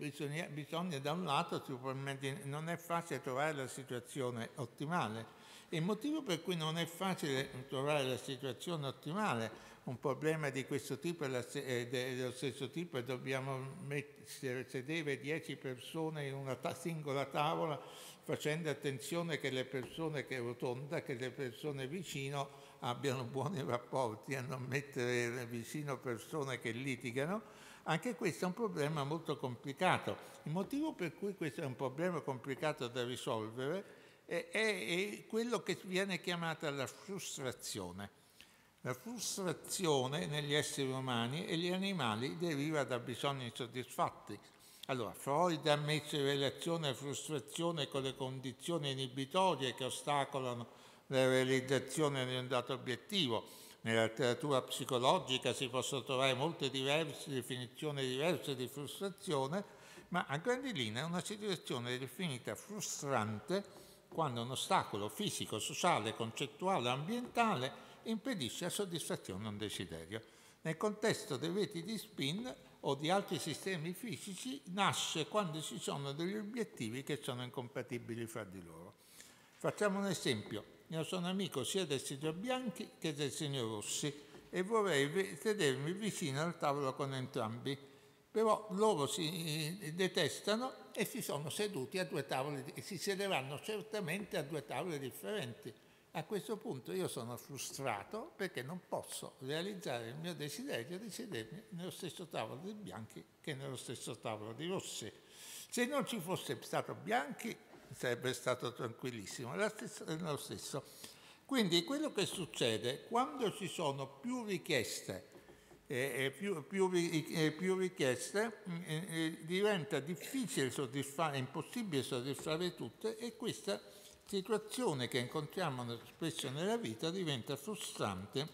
Speaker 4: bisogna da un lato, non è facile trovare la situazione ottimale, Il motivo per cui non è facile trovare la situazione ottimale, un problema di questo tipo e dello stesso tipo, e dobbiamo sedere 10 persone in una singola tavola, facendo attenzione che le persone che rotonda, che le persone vicino abbiano buoni rapporti, a non mettere vicino persone che litigano. Anche questo è un problema molto complicato. Il motivo per cui questo è un problema complicato da risolvere è quello che viene chiamata la frustrazione. La frustrazione negli esseri umani e gli animali deriva da bisogni insoddisfatti. Allora, Freud ha messo in relazione la frustrazione con le condizioni inibitorie che ostacolano la realizzazione di un dato obiettivo. Nella letteratura psicologica si possono trovare molte definizioni diverse di frustrazione, ma a grandi linee è una situazione definita frustrante quando un ostacolo fisico, sociale, concettuale o ambientale impedisce la soddisfazione di un desiderio. Nel contesto dei reti di spin o di altri sistemi fisici nasce quando ci sono degli obiettivi che sono incompatibili fra di loro. Facciamo un esempio. Io sono amico sia del signor Bianchi che del signor Rossi e vorrei sedermi vicino al tavolo con entrambi, però loro si detestano e si sono seduti a 2 tavoli e si sederanno certamente a 2 tavole differenti. A questo punto io sono frustrato perché non posso realizzare il mio desiderio di sedermi nello stesso tavolo di Bianchi che nello stesso tavolo di Rossi. Se non ci fosse stato Bianchi sarebbe stato tranquillissimo, lo stesso. Quindi quello che succede quando ci sono più richieste, diventa difficile soddisfare, impossibile soddisfare tutte, e questa situazione che incontriamo spesso nella vita diventa frustrante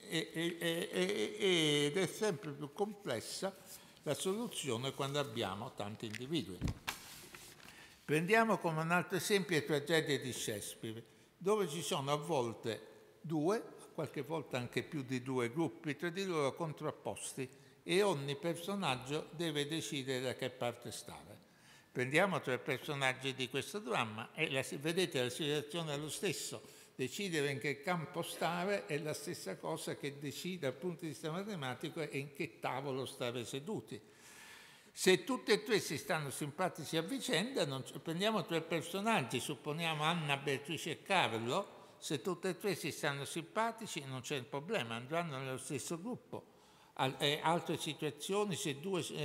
Speaker 4: ed è sempre più complessa la soluzione quando abbiamo tanti individui. Prendiamo come un altro esempio le tragedie di Shakespeare, dove ci sono a volte 2, qualche volta anche più di 2 gruppi tra di loro contrapposti e ogni personaggio deve decidere da che parte stare. Prendiamo 3 personaggi di questo dramma e vedete la situazione è lo stesso. Decidere in che campo stare è la stessa cosa che decide dal punto di vista matematico e in che tavolo stare seduti. Se tutti e 3 si stanno simpatici a vicenda, prendiamo 3 personaggi, supponiamo Anna, Beatrice e Carlo, se tutti e 3 si stanno simpatici non c'è problema, andranno nello stesso gruppo. Altre situazioni, se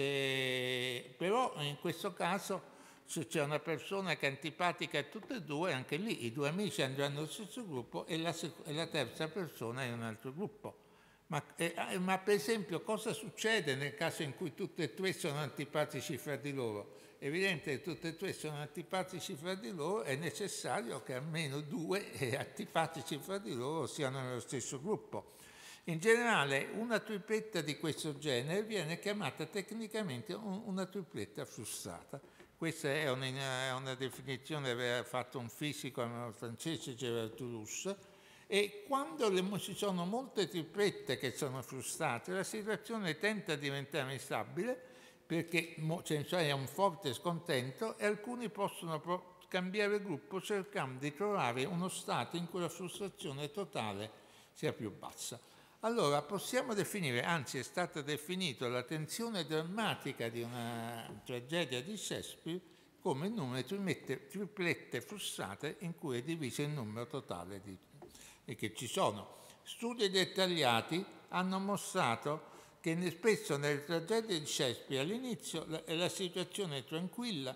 Speaker 4: 2, però in questo caso se c'è una persona che è antipatica a tutte e 2, anche lì i 2 amici andranno nello stesso gruppo e la terza persona è in un altro gruppo. Ma per esempio cosa succede nel caso in cui tutte e 3 sono antipatici fra di loro? È evidente che tutte e 3 sono antipatici fra di loro, è necessario che almeno 2 antipatici fra di loro siano nello stesso gruppo. In generale una tripletta di questo genere viene chiamata tecnicamente una tripletta frustrata. Questa è una definizione che aveva fatto un fisico francese, Gérard Toulouse, e quando ci sono molte triplette che sono frustrate, la situazione tende a diventare instabile perché c'è un forte scontento e alcuni possono cambiare gruppo cercando di trovare uno stato in cui la frustrazione totale sia più bassa. Allora possiamo definire, anzi è stata definita la tensione drammatica di una tragedia di Shakespeare come il numero di triplette frustrate in cui è diviso il numero totale che ci sono. Studi dettagliati hanno mostrato che spesso nelle tragedie di Shakespeare all'inizio la situazione è tranquilla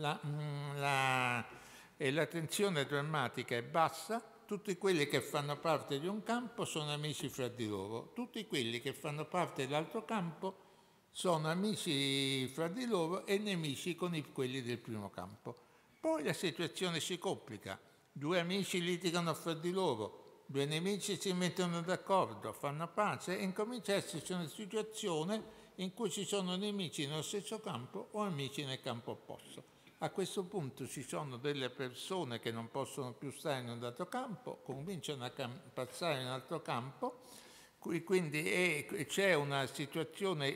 Speaker 4: e la tensione drammatica è bassa. Tutti quelli che fanno parte di un campo sono amici fra di loro, tutti quelli che fanno parte dell'altro campo sono amici fra di loro e nemici con quelli del primo campo. Poi la situazione si complica, 2 amici litigano fra di loro, 2 nemici si mettono d'accordo, fanno pace e incomincia a esserci una situazione in cui ci sono nemici nello stesso campo o amici nel campo opposto. A questo punto ci sono delle persone che non possono più stare in un dato campo, cominciano a passare in un altro campo, quindi c'è una situazione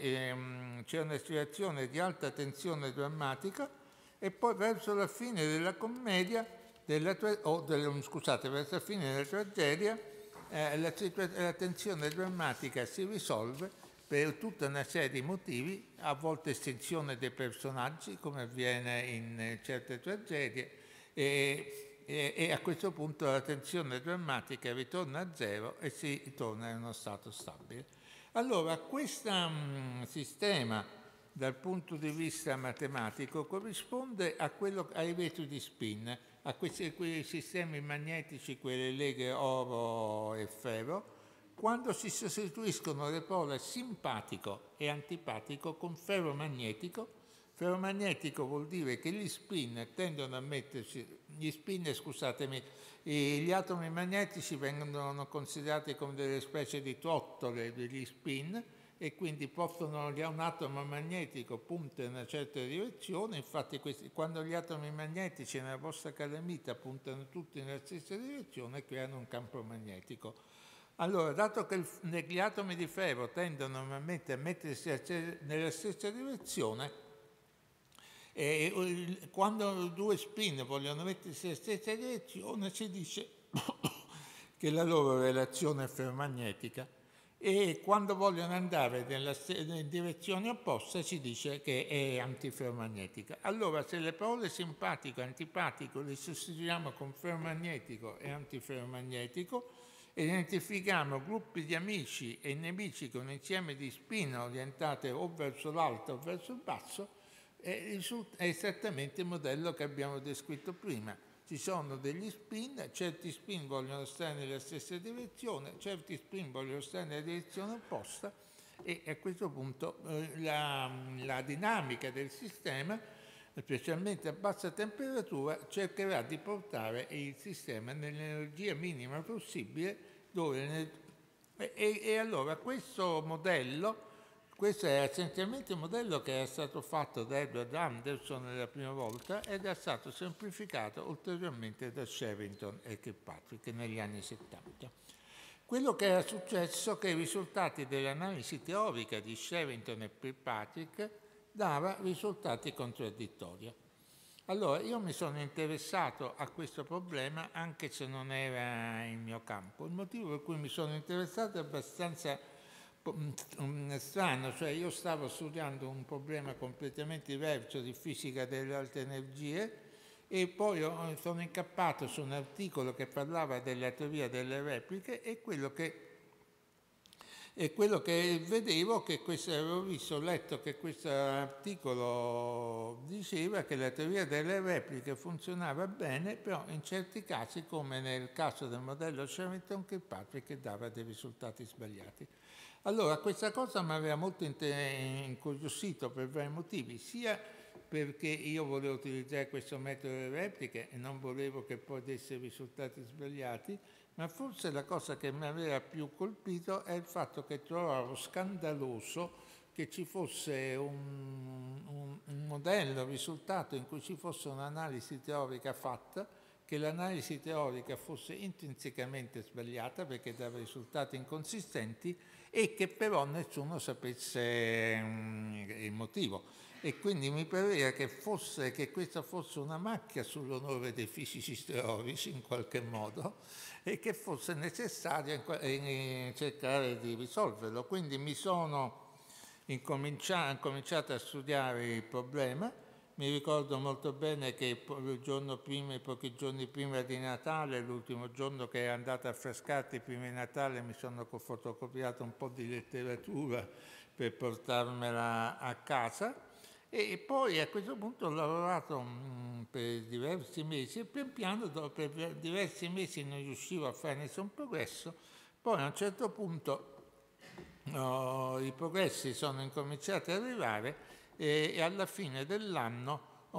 Speaker 4: di alta tensione drammatica e poi verso la fine della commedia verso la fine della tragedia, la tensione drammatica si risolve per tutta una serie di motivi, a volte estinzione dei personaggi, come avviene in certe tragedie, e a questo punto la tensione drammatica ritorna a zero e si torna in uno stato stabile. Allora, questo sistema dal punto di vista matematico corrisponde ai vetri di spin, a quei sistemi magnetici, quelle leghe oro e ferro, quando si sostituiscono le pole simpatico e antipatico con ferromagnetico. Ferromagnetico vuol dire che gli spin tendono a mettersi, gli atomi magnetici vengono considerati come delle specie di trottole degli spin, e quindi un atomo magnetico punta in una certa direzione. Infatti quando gli atomi magnetici nella vostra calamita puntano tutti nella stessa direzione, creano un campo magnetico. Allora, dato che gli atomi di ferro tendono normalmente a mettersi nella stessa direzione, quando due spin vogliono mettersi nella stessa direzione, si dice che la loro relazione è ferromagnetica, e quando vogliono andare in direzione opposta si dice che è antiferromagnetica. Allora, se le parole simpatico e antipatico le sostituiamo con ferromagnetico e antiferromagnetico, identifichiamo gruppi di amici e nemici con un insieme di spin orientate o verso l'alto o verso il basso, è esattamente il modello che abbiamo descritto prima. Ci sono degli spin, certi spin vogliono stare nella stessa direzione, certi spin vogliono stare nella direzione opposta, e a questo punto la dinamica del sistema, specialmente a bassa temperatura, cercherà di portare il sistema nell'energia minima possibile, e allora questo è essenzialmente il modello che era stato fatto da Edward Anderson la prima volta ed è stato semplificato ulteriormente da Sherrington e Kirkpatrick negli anni 70. Quello che era successo è che i risultati dell'analisi teorica di Sherrington e Kirkpatrick dava risultati contraddittori. Allora, io mi sono interessato a questo problema anche se non era il mio campo. Il motivo per cui mi sono interessato è abbastanza strano, cioè io stavo studiando un problema completamente diverso di fisica delle alte energie, e poi sono incappato su un articolo che parlava della teoria delle repliche, e quello che vedevo, ho letto che questo articolo diceva che la teoria delle repliche funzionava bene, però in certi casi, come nel caso del modello Sherrington-Kirkpatrick, che dava dei risultati sbagliati. Allora, questa cosa mi aveva molto incuriosito per vari motivi, sia perché io volevo utilizzare questo metodo delle repliche e non volevo che poi desse risultati sbagliati, ma forse la cosa che mi aveva più colpito è il fatto che trovavo scandaloso che ci fosse un modello, un risultato in cui ci fosse un'analisi teorica fatta, che l'analisi teorica fosse intrinsecamente sbagliata perché dava risultati inconsistenti, e che però nessuno sapesse il motivo. E quindi mi pareva che questa fosse una macchia sull'onore dei fisici teorici in qualche modo, e che fosse necessario cercare di risolverlo. Quindi mi sono cominciato a studiare il problema. Mi ricordo molto bene che pochi giorni prima di Natale, l'ultimo giorno che è andato a Frascati prima di Natale, mi sono fotocopiato un po' di letteratura per portarmela a casa, e poi a questo punto ho lavorato per diversi mesi, e pian piano per diversi mesi non riuscivo a fare nessun progresso. Poi a un certo punto i progressi sono incominciati ad arrivare, e alla fine dell'anno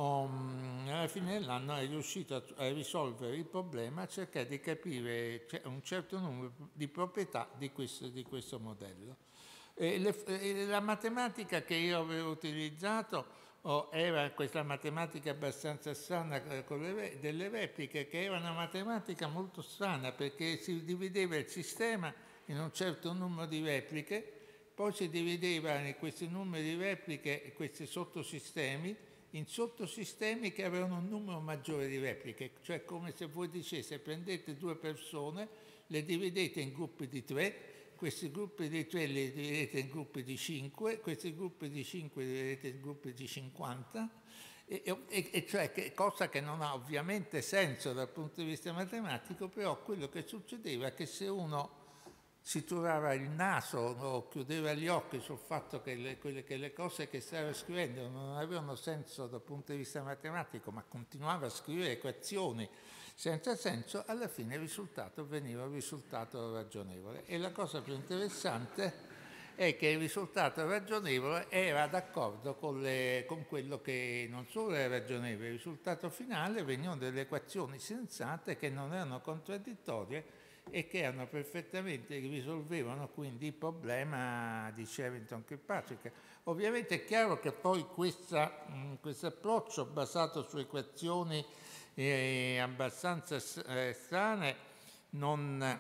Speaker 4: è riuscito a risolvere il problema, a cercare di capire un certo numero di proprietà di questo modello. La matematica che io avevo utilizzato era questa matematica abbastanza strana delle repliche, che era una matematica molto strana perché si divideva il sistema in un certo numero di repliche, poi si divideva in questi numeri di repliche e questi sottosistemi in sottosistemi che avevano un numero maggiore di repliche, cioè come se voi diceste prendete 2 persone, le dividete in gruppi di 3, questi gruppi di 3 li dividete in gruppi di 5, questi gruppi di 5 li dividete in gruppi di 50, e cioè cosa che non ha ovviamente senso dal punto di vista matematico, però quello che succedeva è che se uno si trovava il naso o chiudeva gli occhi sul fatto che le cose che stava scrivendo non avevano senso dal punto di vista matematico, ma continuava a scrivere equazioni senza senso, alla fine il risultato veniva un risultato ragionevole. E la cosa più interessante è che il risultato ragionevole era d'accordo con quello che non solo era ragionevole, il risultato finale venivano delle equazioni sensate che non erano contraddittorie e che erano perfettamente risolvevano quindi il problema di Sherrington-Kirkpatrick. Ovviamente è chiaro che poi questo approccio basato su equazioni abbastanza strane non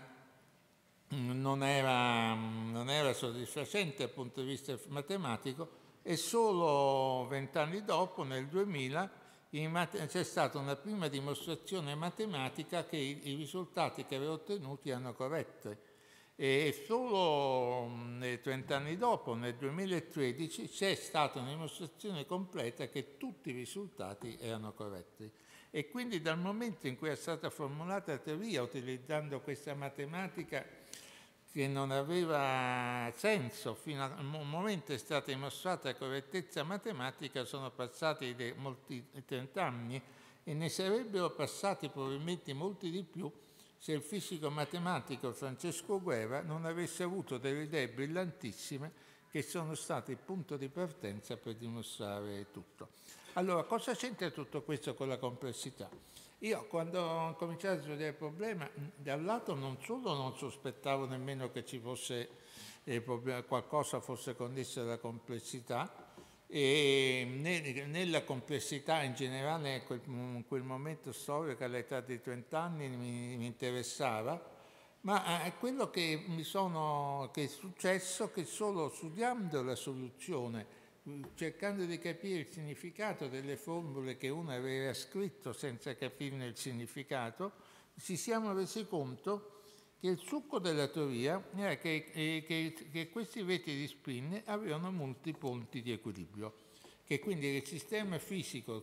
Speaker 4: era soddisfacente dal punto di vista matematico, e solo 20 anni dopo, nel 2000, c'è stata una prima dimostrazione matematica che i risultati che aveva ottenuti erano corretti, e solo 30 anni dopo, nel 2013, c'è stata una dimostrazione completa che tutti i risultati erano corretti. E quindi dal momento in cui è stata formulata la teoria utilizzando questa matematica che non aveva senso, fino al momento è stata dimostrata la correttezza matematica, sono passati molti 30 anni, e ne sarebbero passati probabilmente molti di più se il fisico matematico Francesco Guerra non avesse avuto delle idee brillantissime che sono state il punto di partenza per dimostrare tutto. Allora, cosa c'entra tutto questo con la complessità? Io quando ho cominciato a studiare il problema, da un lato non solo non sospettavo nemmeno che ci fosse qualcosa fosse connesso alla complessità, e nella complessità in generale in quel momento storico, all'età di 30 anni, mi interessava, ma è quello che è successo, che solo studiando la soluzione, cercando di capire il significato delle formule che uno aveva scritto senza capirne il significato, ci siamo resi conto che il succo della teoria era che questi veti di spin avevano molti punti di equilibrio, che quindi il sistema fisico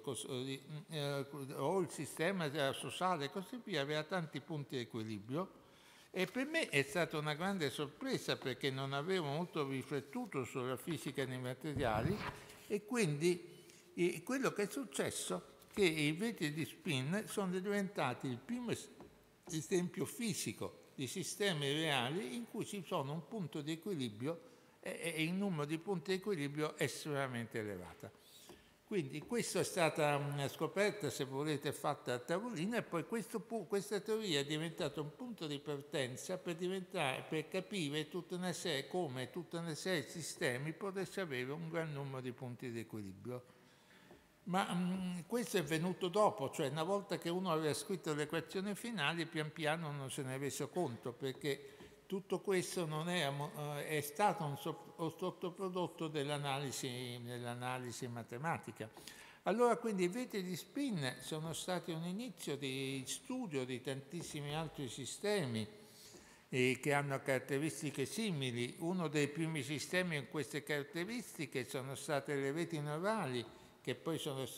Speaker 4: o il sistema sociale e così via aveva tanti punti di equilibrio. E per me è stata una grande sorpresa, perché non avevo molto riflettuto sulla fisica dei materiali, e quindi quello che è successo è che i veti di spin sono diventati il primo esempio fisico di sistemi reali in cui ci sono un punto di equilibrio e il numero di punti di equilibrio è estremamente elevato. Quindi questa è stata una scoperta, se volete, fatta a tavolino, e poi questa teoria è diventata un punto di partenza per capire come tutta una serie di sistemi potesse avere un gran numero di punti di equilibrio. Ma questo è venuto dopo, cioè una volta che uno aveva scritto le equazioni finali, pian piano non se ne è reso conto, perché tutto questo non è stato un sottoprodotto dell'analisi matematica. Allora, quindi i veti di spin sono stati un inizio di studio di tantissimi altri sistemi che hanno caratteristiche simili. Uno dei primi sistemi con queste caratteristiche sono state le reti neurali, che poi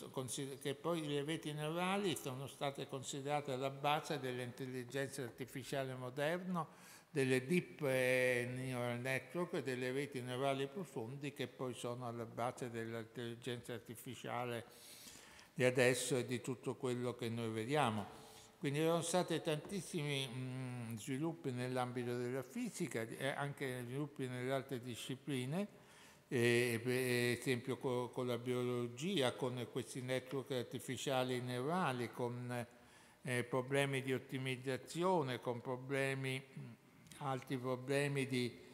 Speaker 4: le reti neurali sono state considerate alla base dell'intelligenza artificiale moderna, delle deep neural network e delle reti neurali profondi, che poi sono alla base dell'intelligenza artificiale di adesso e di tutto quello che noi vediamo. Quindi ci sono stati tantissimi sviluppi nell'ambito della fisica e anche sviluppi nelle altre discipline, per esempio con la biologia, con questi network artificiali neurali, con problemi di ottimizzazione, con altri problemi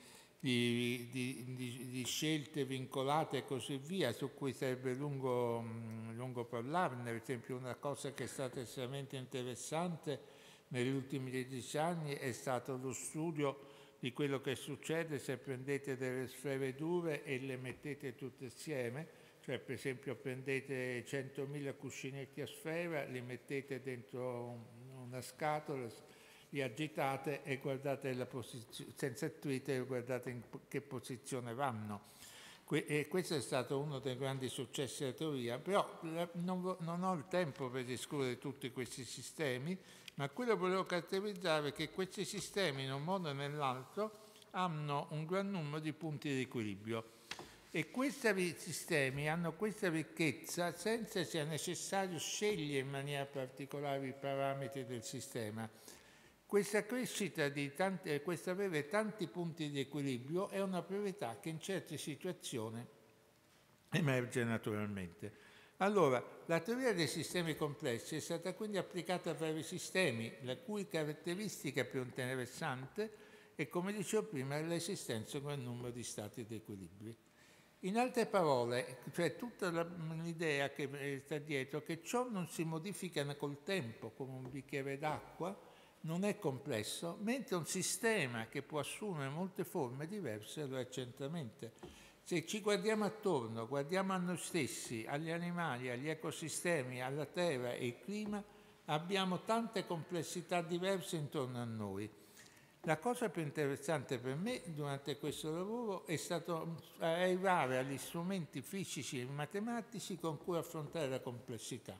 Speaker 4: di scelte vincolate e così via, su cui sarebbe lungo parlarne. Per esempio, una cosa che è stata estremamente interessante negli ultimi 10 anni è stato lo studio di quello che succede se prendete delle sfere dure e le mettete tutte insieme, Cioè, per esempio, prendete 100.000 cuscinetti a sfera, li mettete dentro una scatola, li agitate e guardate la posizione, senza Twitter, guardate in che posizione vanno. E questo è stato uno dei grandi successi della teoria, però non ho il tempo per discutere tutti questi sistemi, ma quello che volevo caratterizzare è che questi sistemi, in un modo o nell'altro, hanno un gran numero di punti di equilibrio. E questi sistemi hanno questa ricchezza senza sia necessario scegliere in maniera particolare i parametri del sistema. Questa crescita questo avere tanti punti di equilibrio è una proprietà che in certe situazioni emerge naturalmente. Allora, la teoria dei sistemi complessi è stata quindi applicata a vari sistemi, la cui caratteristica più interessante è, come dicevo prima, l'esistenza di un gran numero di stati di equilibrio. In altre parole, cioè tutta l'idea che sta dietro è che ciò non si modifica col tempo come un bicchiere d'acqua, non è complesso, mentre un sistema che può assumere molte forme diverse lo è certamente. Se ci guardiamo attorno, guardiamo a noi stessi, agli animali, agli ecosistemi, alla terra e al clima, abbiamo tante complessità diverse intorno a noi. La cosa più interessante per me durante questo lavoro è stato arrivare agli strumenti fisici e matematici con cui affrontare la complessità.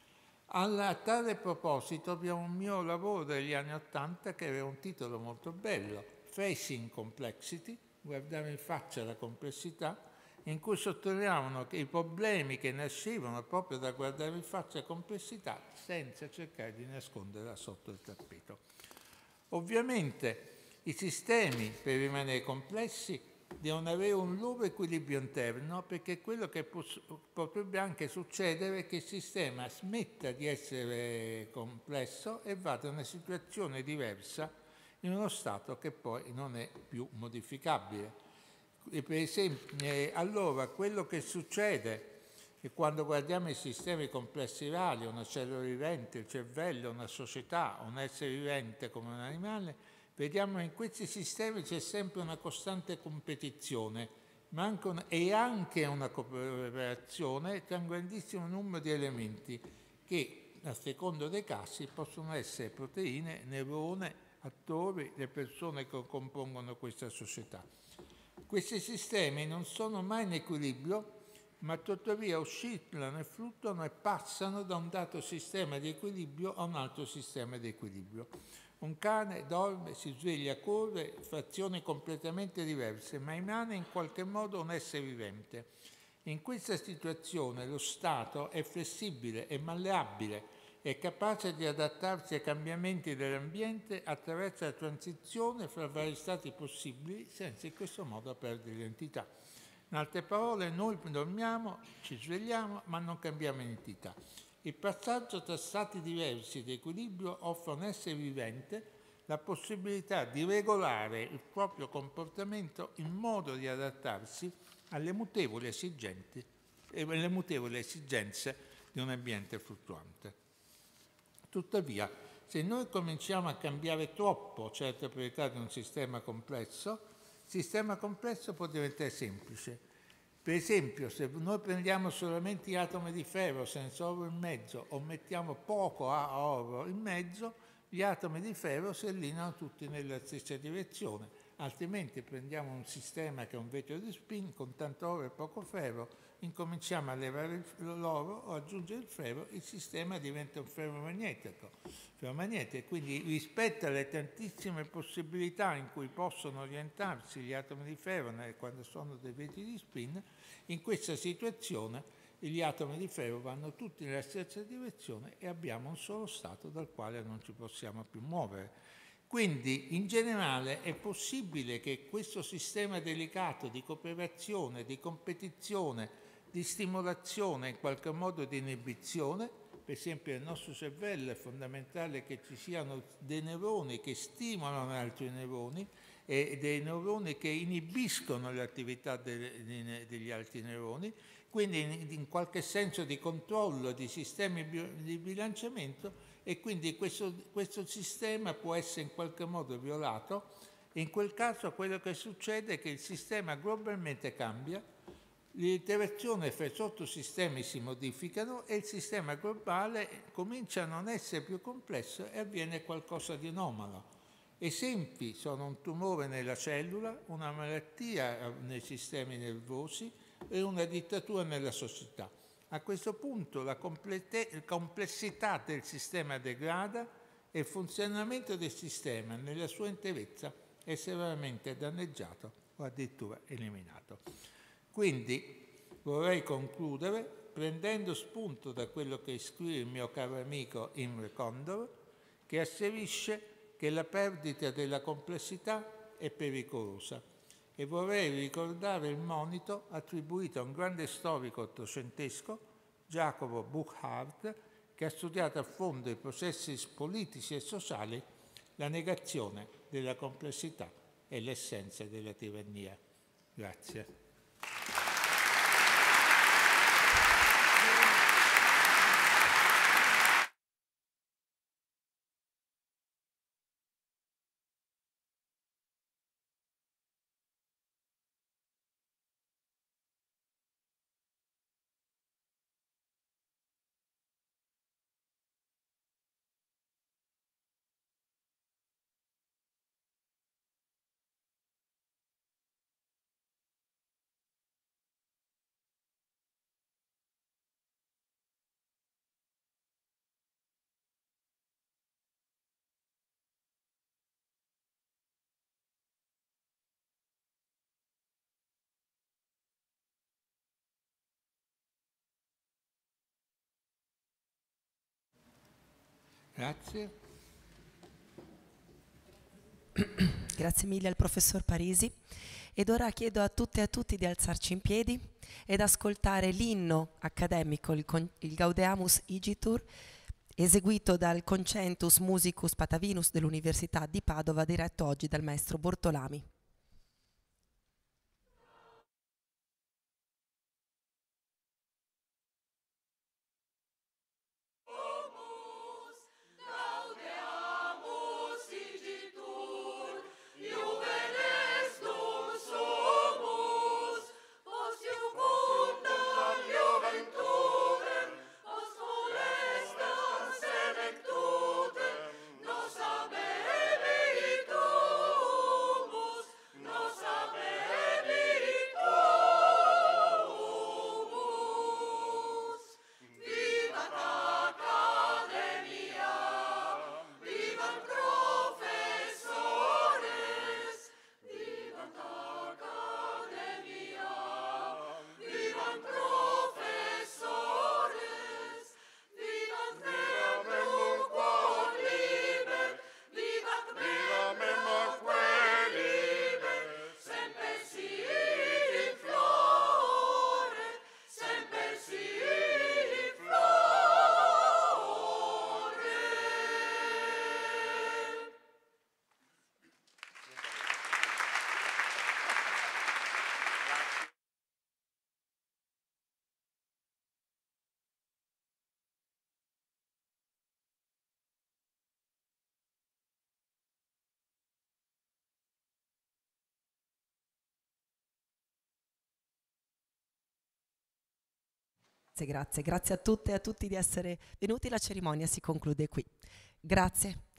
Speaker 4: A tale proposito abbiamo un mio lavoro degli anni '80 che aveva un titolo molto bello, Facing Complexity, guardare in faccia la complessità, in cui sottolineavano che i problemi che nascevano proprio da guardare in faccia la complessità senza cercare di nasconderla sotto il tappeto. Ovviamente i sistemi, per rimanere complessi, devono avere un loro equilibrio interno, perché quello che potrebbe anche succedere è che il sistema smetta di essere complesso e vada in una situazione diversa, in uno stato che poi non è più modificabile. E per esempio, allora, quello che succede è che quando guardiamo i sistemi complessi vari, una cellula vivente, il cervello, una società, un essere vivente come un animale, vediamo che in questi sistemi c'è sempre una costante competizione, ma anche una cooperazione tra un grandissimo numero di elementi che, a secondo dei casi, possono essere proteine, neuroni, attori, le persone che compongono questa società. Questi sistemi non sono mai in equilibrio, ma tuttavia oscillano e fluttuano e passano da un dato sistema di equilibrio a un altro sistema di equilibrio. Un cane dorme, si sveglia, corre, fazioni completamente diverse, ma rimane in qualche modo un essere vivente. In questa situazione lo stato è flessibile, è malleabile, è capace di adattarsi ai cambiamenti dell'ambiente attraverso la transizione fra vari stati possibili, senza in questo modo perdere l'identità. In altre parole, noi dormiamo, ci svegliamo, ma non cambiamo identità. Il passaggio tra stati diversi di equilibrio offre a un essere vivente la possibilità di regolare il proprio comportamento in modo di adattarsi alle mutevoli esigenze di un ambiente fluttuante. Tuttavia, se noi cominciamo a cambiare troppo certe proprietà di un sistema complesso può diventare semplice. Per esempio, se noi prendiamo solamente gli atomi di ferro senza oro in mezzo o mettiamo poco oro in mezzo, gli atomi di ferro si allineano tutti nella stessa direzione, altrimenti prendiamo un sistema che è un vetro di spin con tanto oro e poco ferro, incominciamo a levare l'oro o aggiungere il ferro, il sistema diventa un ferromagnetico, quindi rispetto alle tantissime possibilità in cui possono orientarsi gli atomi di ferro quando sono dei vetri di spin, in questa situazione gli atomi di ferro vanno tutti nella stessa direzione e abbiamo un solo stato dal quale non ci possiamo più muovere. Quindi, in generale, è possibile che questo sistema delicato di cooperazione, di competizione, di stimolazione, in qualche modo di inibizione, per esempio nel nostro cervello è fondamentale che ci siano dei neuroni che stimolano altri neuroni e dei neuroni che inibiscono l'attività degli altri neuroni, quindi in qualche senso di controllo di sistemi di bilanciamento, e quindi questo sistema può essere in qualche modo violato, e in quel caso quello che succede è che il sistema globalmente cambia, Le interazioni fra i sottosistemi si modificano e il sistema globale comincia a non essere più complesso e avviene qualcosa di anomalo. Esempi sono un tumore nella cellula, una malattia nei sistemi nervosi e una dittatura nella società. A questo punto la complessità del sistema degrada e il funzionamento del sistema nella sua interezza è severamente danneggiato o addirittura eliminato. Quindi vorrei concludere prendendo spunto da quello che scrive il mio caro amico Imre Kondor, che asserisce che la perdita della complessità è pericolosa, e vorrei ricordare il monito attribuito a un grande storico ottocentesco, Jacobo Burckhardt, che ha studiato a fondo i processi politici e sociali, la negazione della complessità è l'essenza della tirannia. Grazie. Grazie.
Speaker 1: Grazie mille al professor Parisi. Ed ora chiedo a tutte e a tutti di alzarci in piedi ed ascoltare l'inno accademico, il Gaudeamus Igitur, eseguito dal Concentus Musicus Patavinus dell'Università di Padova, diretto oggi dal maestro Bortolami. Grazie a tutte e a tutti di essere venuti, la cerimonia si conclude qui. Grazie.